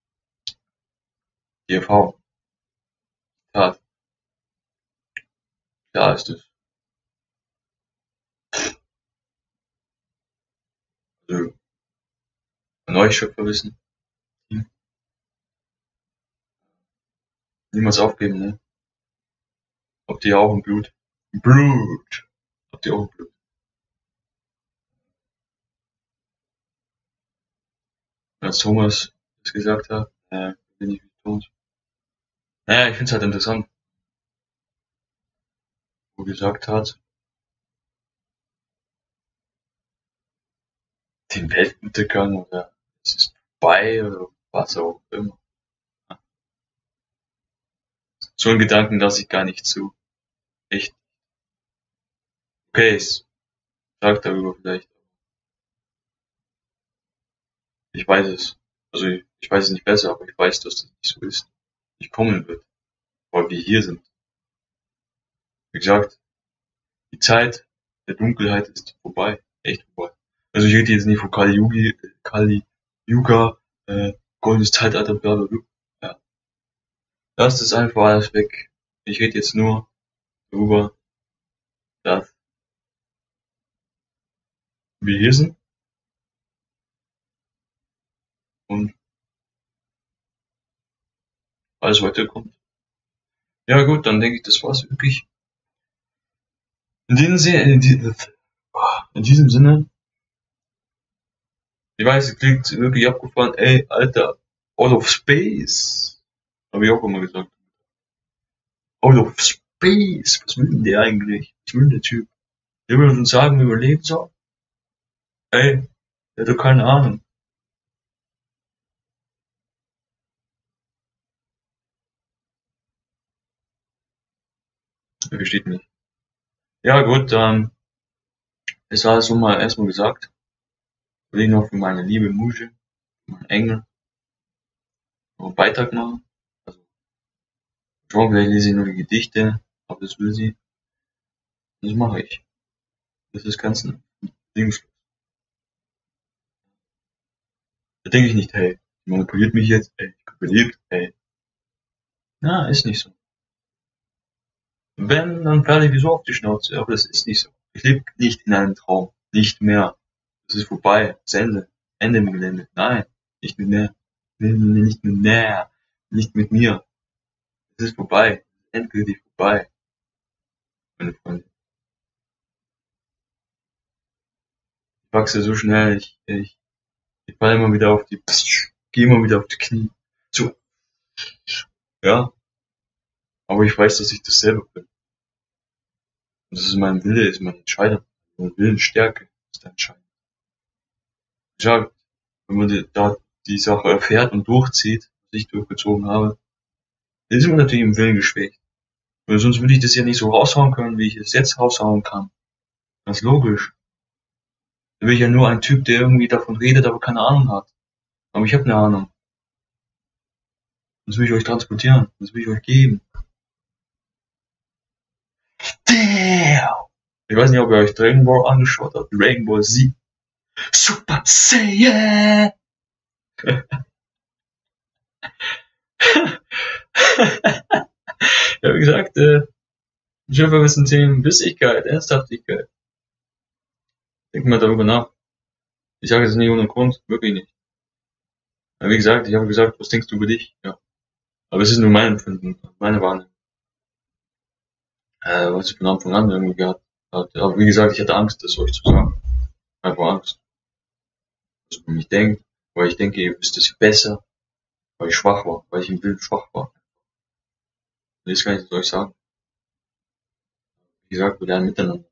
Die Erfahrung. Tat. Klar ist es. Also, ein neues Schöpferwissen. Niemals aufgeben, ne? Habt ihr auch im Blut? Blut! Habt ihr auch im Blut? Als Thomas das gesagt hat, äh, bin ich wie tot. Naja, ich find's halt interessant, wo er gesagt hat, den Weltuntergang oder es ist vorbei oder was auch immer. So einen Gedanken lasse ich gar nicht zu. Echt. Okay, ich sag darüber vielleicht. Ich weiß es. Also ich, ich weiß es nicht besser, aber ich weiß, dass das nicht so ist. Nicht kommen wird, weil wir hier sind. Wie gesagt, die Zeit der Dunkelheit ist vorbei. Echt vorbei. Also ich rede jetzt nicht von Kali Yugi, Kali Yuga, äh, goldenes Zeitalter, bla bla bla. Ja. Lasst es einfach alles weg. Ich rede jetzt nur darüber, dass wir hier sind und alles weiterkommt. Ja gut, dann denke ich, das war's wirklich. In diesem Sinne, in, die, in diesem Sinne, ich weiß, es klingt wirklich abgefahren, ey, Alter, out of space. Habe ich auch immer gesagt. Out of space. Was will denn der eigentlich? Was will denn der Typ? Der will uns sagen, wie wir leben sollen? Ey, der hat doch keine Ahnung. Er versteht mich. Ja gut, ähm, es war so mal erstmal gesagt. Will ich noch für meine liebe Musche, für meinen Engel, noch einen Beitrag machen. Also, schon, vielleicht lese ich nur die Gedichte, aber das will sie. Das mache ich. Das ist ganz bedingungslos. Da denke ich nicht, hey, die manipuliert mich jetzt, ey, ich bin beliebt, hey. Na, ist nicht so. wenn, dann falle ich wie so auf die Schnauze, aber das ist nicht so. Ich lebe nicht in einem Traum. Nicht mehr. Das ist vorbei. Das Ende. Ende im Gelände. Nein. Nicht mit mir. Nicht mit mir. Nicht mit mir. Es ist vorbei. Endgültig vorbei. Meine Freunde. Ich wachse so schnell. Ich, ich, ich falle immer wieder auf die, gehe immer wieder auf die Knie. So. Ja. Aber ich weiß, dass ich das selber bin. Und das ist mein Wille, ist meine Entscheidung. Meine Willensstärke ist der Entscheidung. Ich sag, wenn man die, da die Sache erfährt und durchzieht, was ich durchgezogen habe, dann ist man natürlich im Willen geschwächt. Weil sonst würde ich das ja nicht so raushauen können, wie ich es jetzt raushauen kann. Das ist logisch. Da bin ich ja nur ein Typ, der irgendwie davon redet, aber keine Ahnung hat. Aber ich habe eine Ahnung. Das will ich euch transportieren. Das will ich euch geben. Damn! Ich weiß nicht, ob ihr euch Dragon Ball angeschaut habt. Dragon Ball Z. Super Saiyan! Ich habe gesagt, äh, Schifferwissen Themen Bissigkeit, Ernsthaftigkeit. Denkt mal darüber nach. Ich sage es nicht ohne Grund, wirklich nicht. Aber wie gesagt, ich habe gesagt, was denkst du über dich? Ja. Aber es ist nur mein Empfinden, meine Wahrnehmung. Äh, was ich von Anfang an irgendwie gehabt hatte. Aber wie gesagt, ich hatte Angst, das euch zu sagen. Einfach Angst. Dass man mich denkt, weil ich denke, ihr wisst es besser, weil ich schwach war, weil ich im Bild schwach war. Und jetzt kann ich es euch sagen. Wie gesagt, wir lernen miteinander.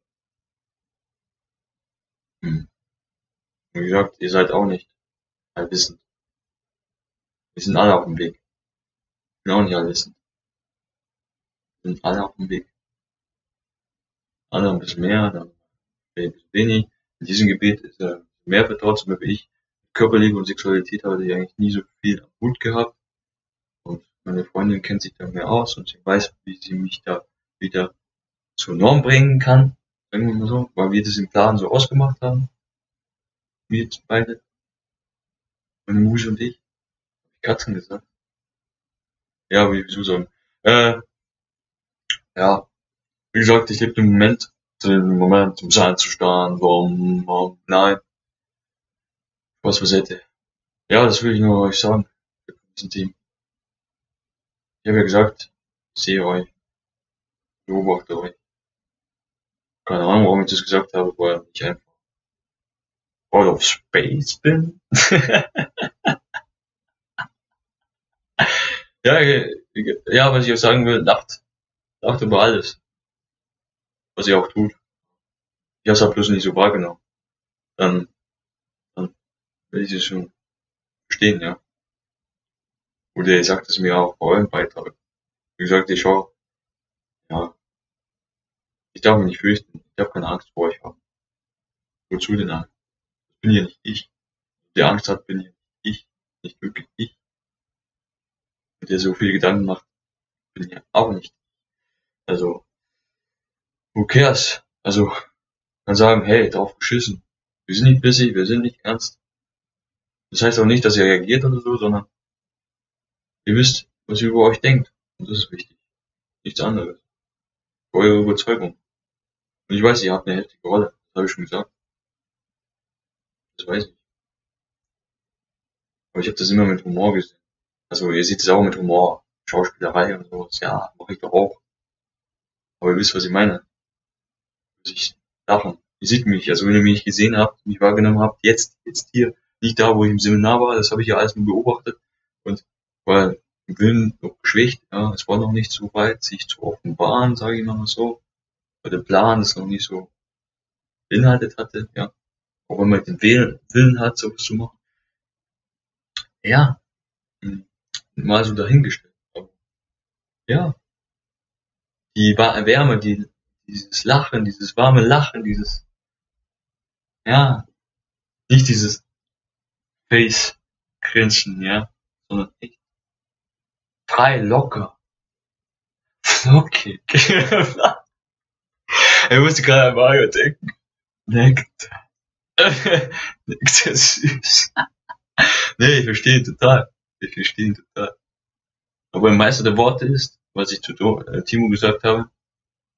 Hm. Wie gesagt, ihr seid auch nicht allwissend. Wir sind alle auf dem Weg. Ich bin auch nicht allwissend. Wir sind alle auf dem Weg. Alle ein bisschen mehr, dann ein bisschen wenig. In diesem Gebiet ist er äh, mehr vertraut, zum Beispiel ich. Körperliebe und Sexualität habe ich eigentlich nie so viel am Hut gehabt. Und meine Freundin kennt sich da mehr aus und sie weiß, wie sie mich da wieder zur Norm bringen kann. Sagen wir mal so, weil wir das im Plan so ausgemacht haben. Wir jetzt beide. Meine Muse und ich. Katzen gesagt. Ja, wie wieso sagen. Äh, ja. Wie gesagt, ich lebe im Moment, im Moment, im Sein zu starren, warum, warum, nein. Was was hätte. Ja, das will ich nur euch sagen. Für diesen Team. Ich habe ja gesagt, ich sehe euch, beobachte euch. Keine Ahnung, warum ich das gesagt habe, weil ich einfach out of space bin. ja, ja, was ich auch sagen will, lacht. Lacht über alles. Was ihr auch tut. Ich habe es halt bloß nicht so wahrgenommen. Dann, dann will ich es schon verstehen, ja. Oder ihr sagt es mir auch bei eurem Beitrag. Wie gesagt, ich schau, ja, ich darf mich nicht fürchten. Ich darf keine Angst vor euch haben. Wozu denn Angst? Das bin ja nicht ich. Der Angst hat, bin ja nicht ich. Nicht wirklich ich. Und der so viele Gedanken macht, bin ja auch nicht. Also, who cares? Also, kann sagen, hey, drauf geschissen. Wir sind nicht bissig, wir sind nicht ernst. Das heißt auch nicht, dass ihr reagiert oder so, sondern ihr wisst, was ihr über euch denkt. Und das ist wichtig. Nichts anderes. Für eure Überzeugung. Und ich weiß, ihr habt eine heftige Rolle. Das habe ich schon gesagt. Das weiß ich. Aber ich habe das immer mit Humor gesehen. Also ihr seht es auch mit Humor. Schauspielerei und sowas. Ja, mache ich doch auch. Aber ihr wisst, was ich meine. Ich lachen. Ihr seht mich. Also wenn ihr mich gesehen habt, mich wahrgenommen habt, jetzt, jetzt hier. Nicht da, wo ich im Seminar war. Das habe ich ja alles nur beobachtet. Und weil im Willen noch geschwächt. Ja, es war noch nicht so weit, sich zu offenbaren, sage ich mal so. Weil der Plan das noch nicht so beinhaltet hatte. Ja. Auch wenn man den Willen hat, sowas zu machen. Ja. Mal so dahingestellt. Aber, ja. Die Wärme, die, dieses Lachen, dieses warme Lachen, dieses, ja, nicht dieses Face-Grinsen, ja, sondern echt frei, locker, flockig. Ich musste gerade an Mario denken. Nektar. Nektar süß. Nee, ich verstehe ihn total. Ich verstehe ihn total. Aber im Meister der Worte ist, was ich zu äh, Timo gesagt habe,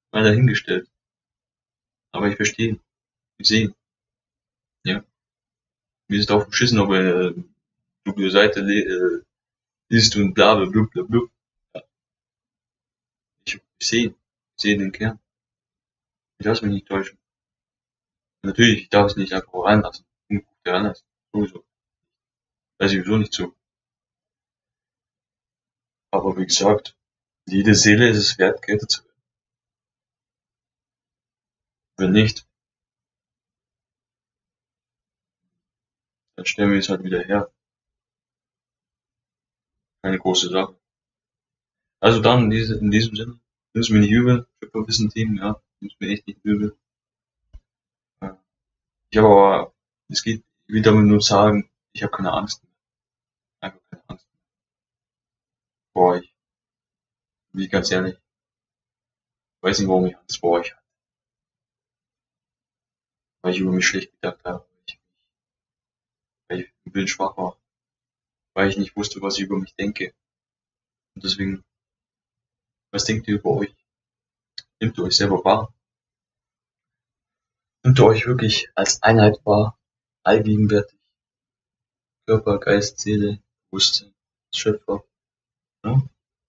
mal dahingestellt. Aber ich verstehe, ich sehe, ja. Mir ist drauf beschissen, ob er äh, dunkle Seite le äh, liest und bla bla bla bla bla. Ja, ich, ich sehe, ich sehe den Kern. Ich lasse mich nicht täuschen. Natürlich, ich darf es nicht einfach reinlassen. Unguckt der anders. Sowieso. Weiß ich sowieso nicht so. Aber wie gesagt, jede Seele ist es wert, gerettet zu werden. Wenn nicht, dann stellen wir es halt wieder her. Keine große Sache. Also dann, in, diese, in diesem Sinne, nimm's mir nicht übel. Schöpferwissen-Team, ja. Nimm's mir echt nicht übel. Ja. Ich habe aber, es geht, ich will damit nur sagen, ich habe keine Angst mehr. Einfach keine Angst mehr vor euch. Wie ganz ehrlich. Ich weiß nicht, warum ich Angst vor euch hatte. Weil ich über mich schlecht gedacht habe. Weil ich, weil ich im Willen schwach war. Weil ich nicht wusste, was ich über mich denke. Und deswegen, was denkt ihr über euch? Nehmt ihr euch selber wahr? Nehmt ihr euch wirklich als Einheit wahr? Allgegenwärtig? Körper, Geist, Seele, Bewusstsein, Schöpfer. Ja?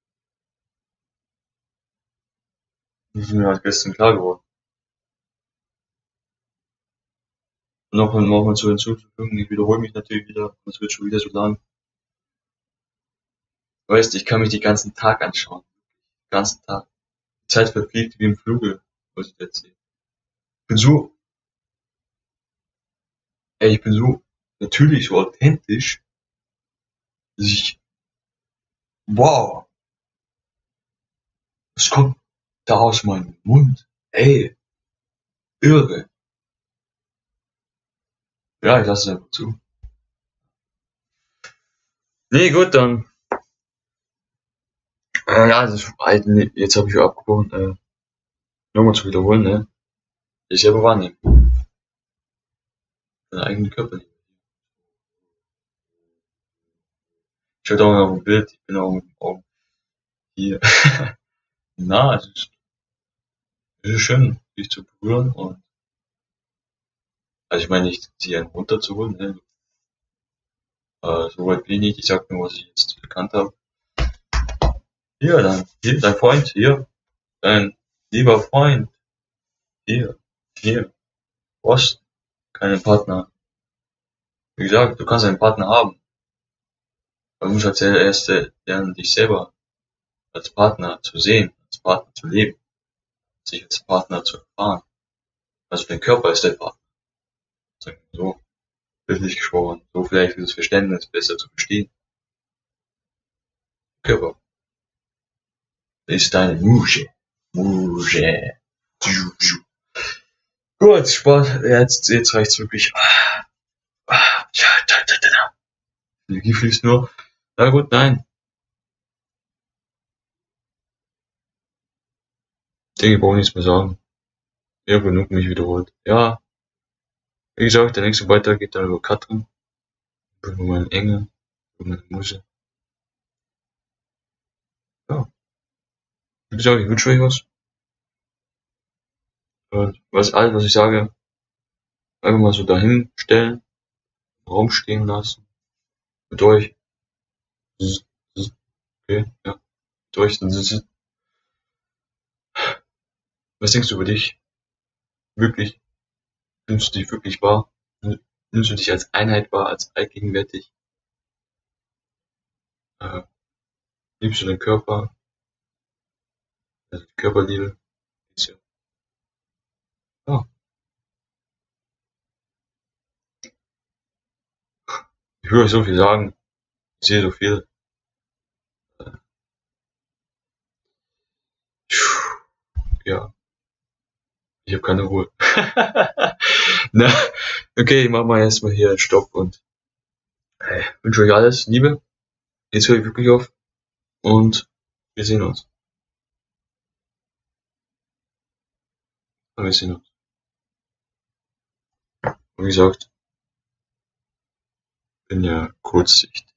Das ist mir halt gestern klar geworden. Und noch, noch mal zu hinzuzufügen, ich wiederhole mich natürlich wieder, es wird schon wieder so lang. Weißt, ich kann mich den ganzen Tag anschauen. Den ganzen Tag. Die Zeit verfliegt wie im Fluge, was ich erzähle. Ich bin so, ey, ich bin so natürlich so authentisch, dass ich, wow, was kommt da aus meinem Mund? Ey, irre. Ja, ich lasse es einfach zu. Nee, gut, dann. Äh, ja, das ist halt, nee, jetzt habe ich wieder abgebrochen, äh, nochmal zu wiederholen, ne? Ich selber wahrnehmen. Deinen eigenen Körper nicht. Ich schaue auch noch auf dem Bild, ich bin auch, auch hier. Na, es ist, es ist schön, dich zu berühren und, also ich meine nicht, sie einen runterzuholen, ne? Äh, so weit bin ich nicht, ich sag nur, was ich jetzt bekannt habe. Hier, dein, hier, dein Freund, hier, dein lieber Freund, hier, hier, du brauchst keinen Partner. Wie gesagt, du kannst einen Partner haben, aber du musst als Erste lernen, dich selber als Partner zu sehen, als Partner zu leben, sich als Partner zu erfahren. Also dein Körper ist dein Partner, sagen wir so, bildlich gesprochen, so vielleicht für das Verständnis besser zu verstehen. Körper ist deine Musche, Musche. Gut, Spaß, jetzt, jetzt reicht's wirklich. Energie fließt nur. Na gut, nein. Ich denke, ich brauche nichts mehr sagen. Ich habe genug mich wiederholt. Ja, wie gesagt, der nächste Beitrag geht dann über Katrin, über meinen Engel, über meine Muse. Ja, wie gesagt, ich wünsche euch was. Und was alles, was ich sage, einfach mal so dahin stellen, im Raum stehen lassen. Mit euch. Okay, ja. Mit euch. Was denkst du über dich? Wirklich? Nimmst du dich wirklich wahr? Nimmst du dich als Einheit wahr, als allgegenwärtig? Äh, liebst du den Körper? Also die Körperliebe? Ja. Ich will euch so viel sagen. Ich sehe so viel. Ja. Ich habe keine Ruhe. Na, okay, ich mach mal erstmal hier Stopp und äh, wünsche euch alles Liebe. Jetzt höre ich wirklich auf und wir sehen uns. Und wir sehen uns. Und wie gesagt, bin ja kurzsichtig.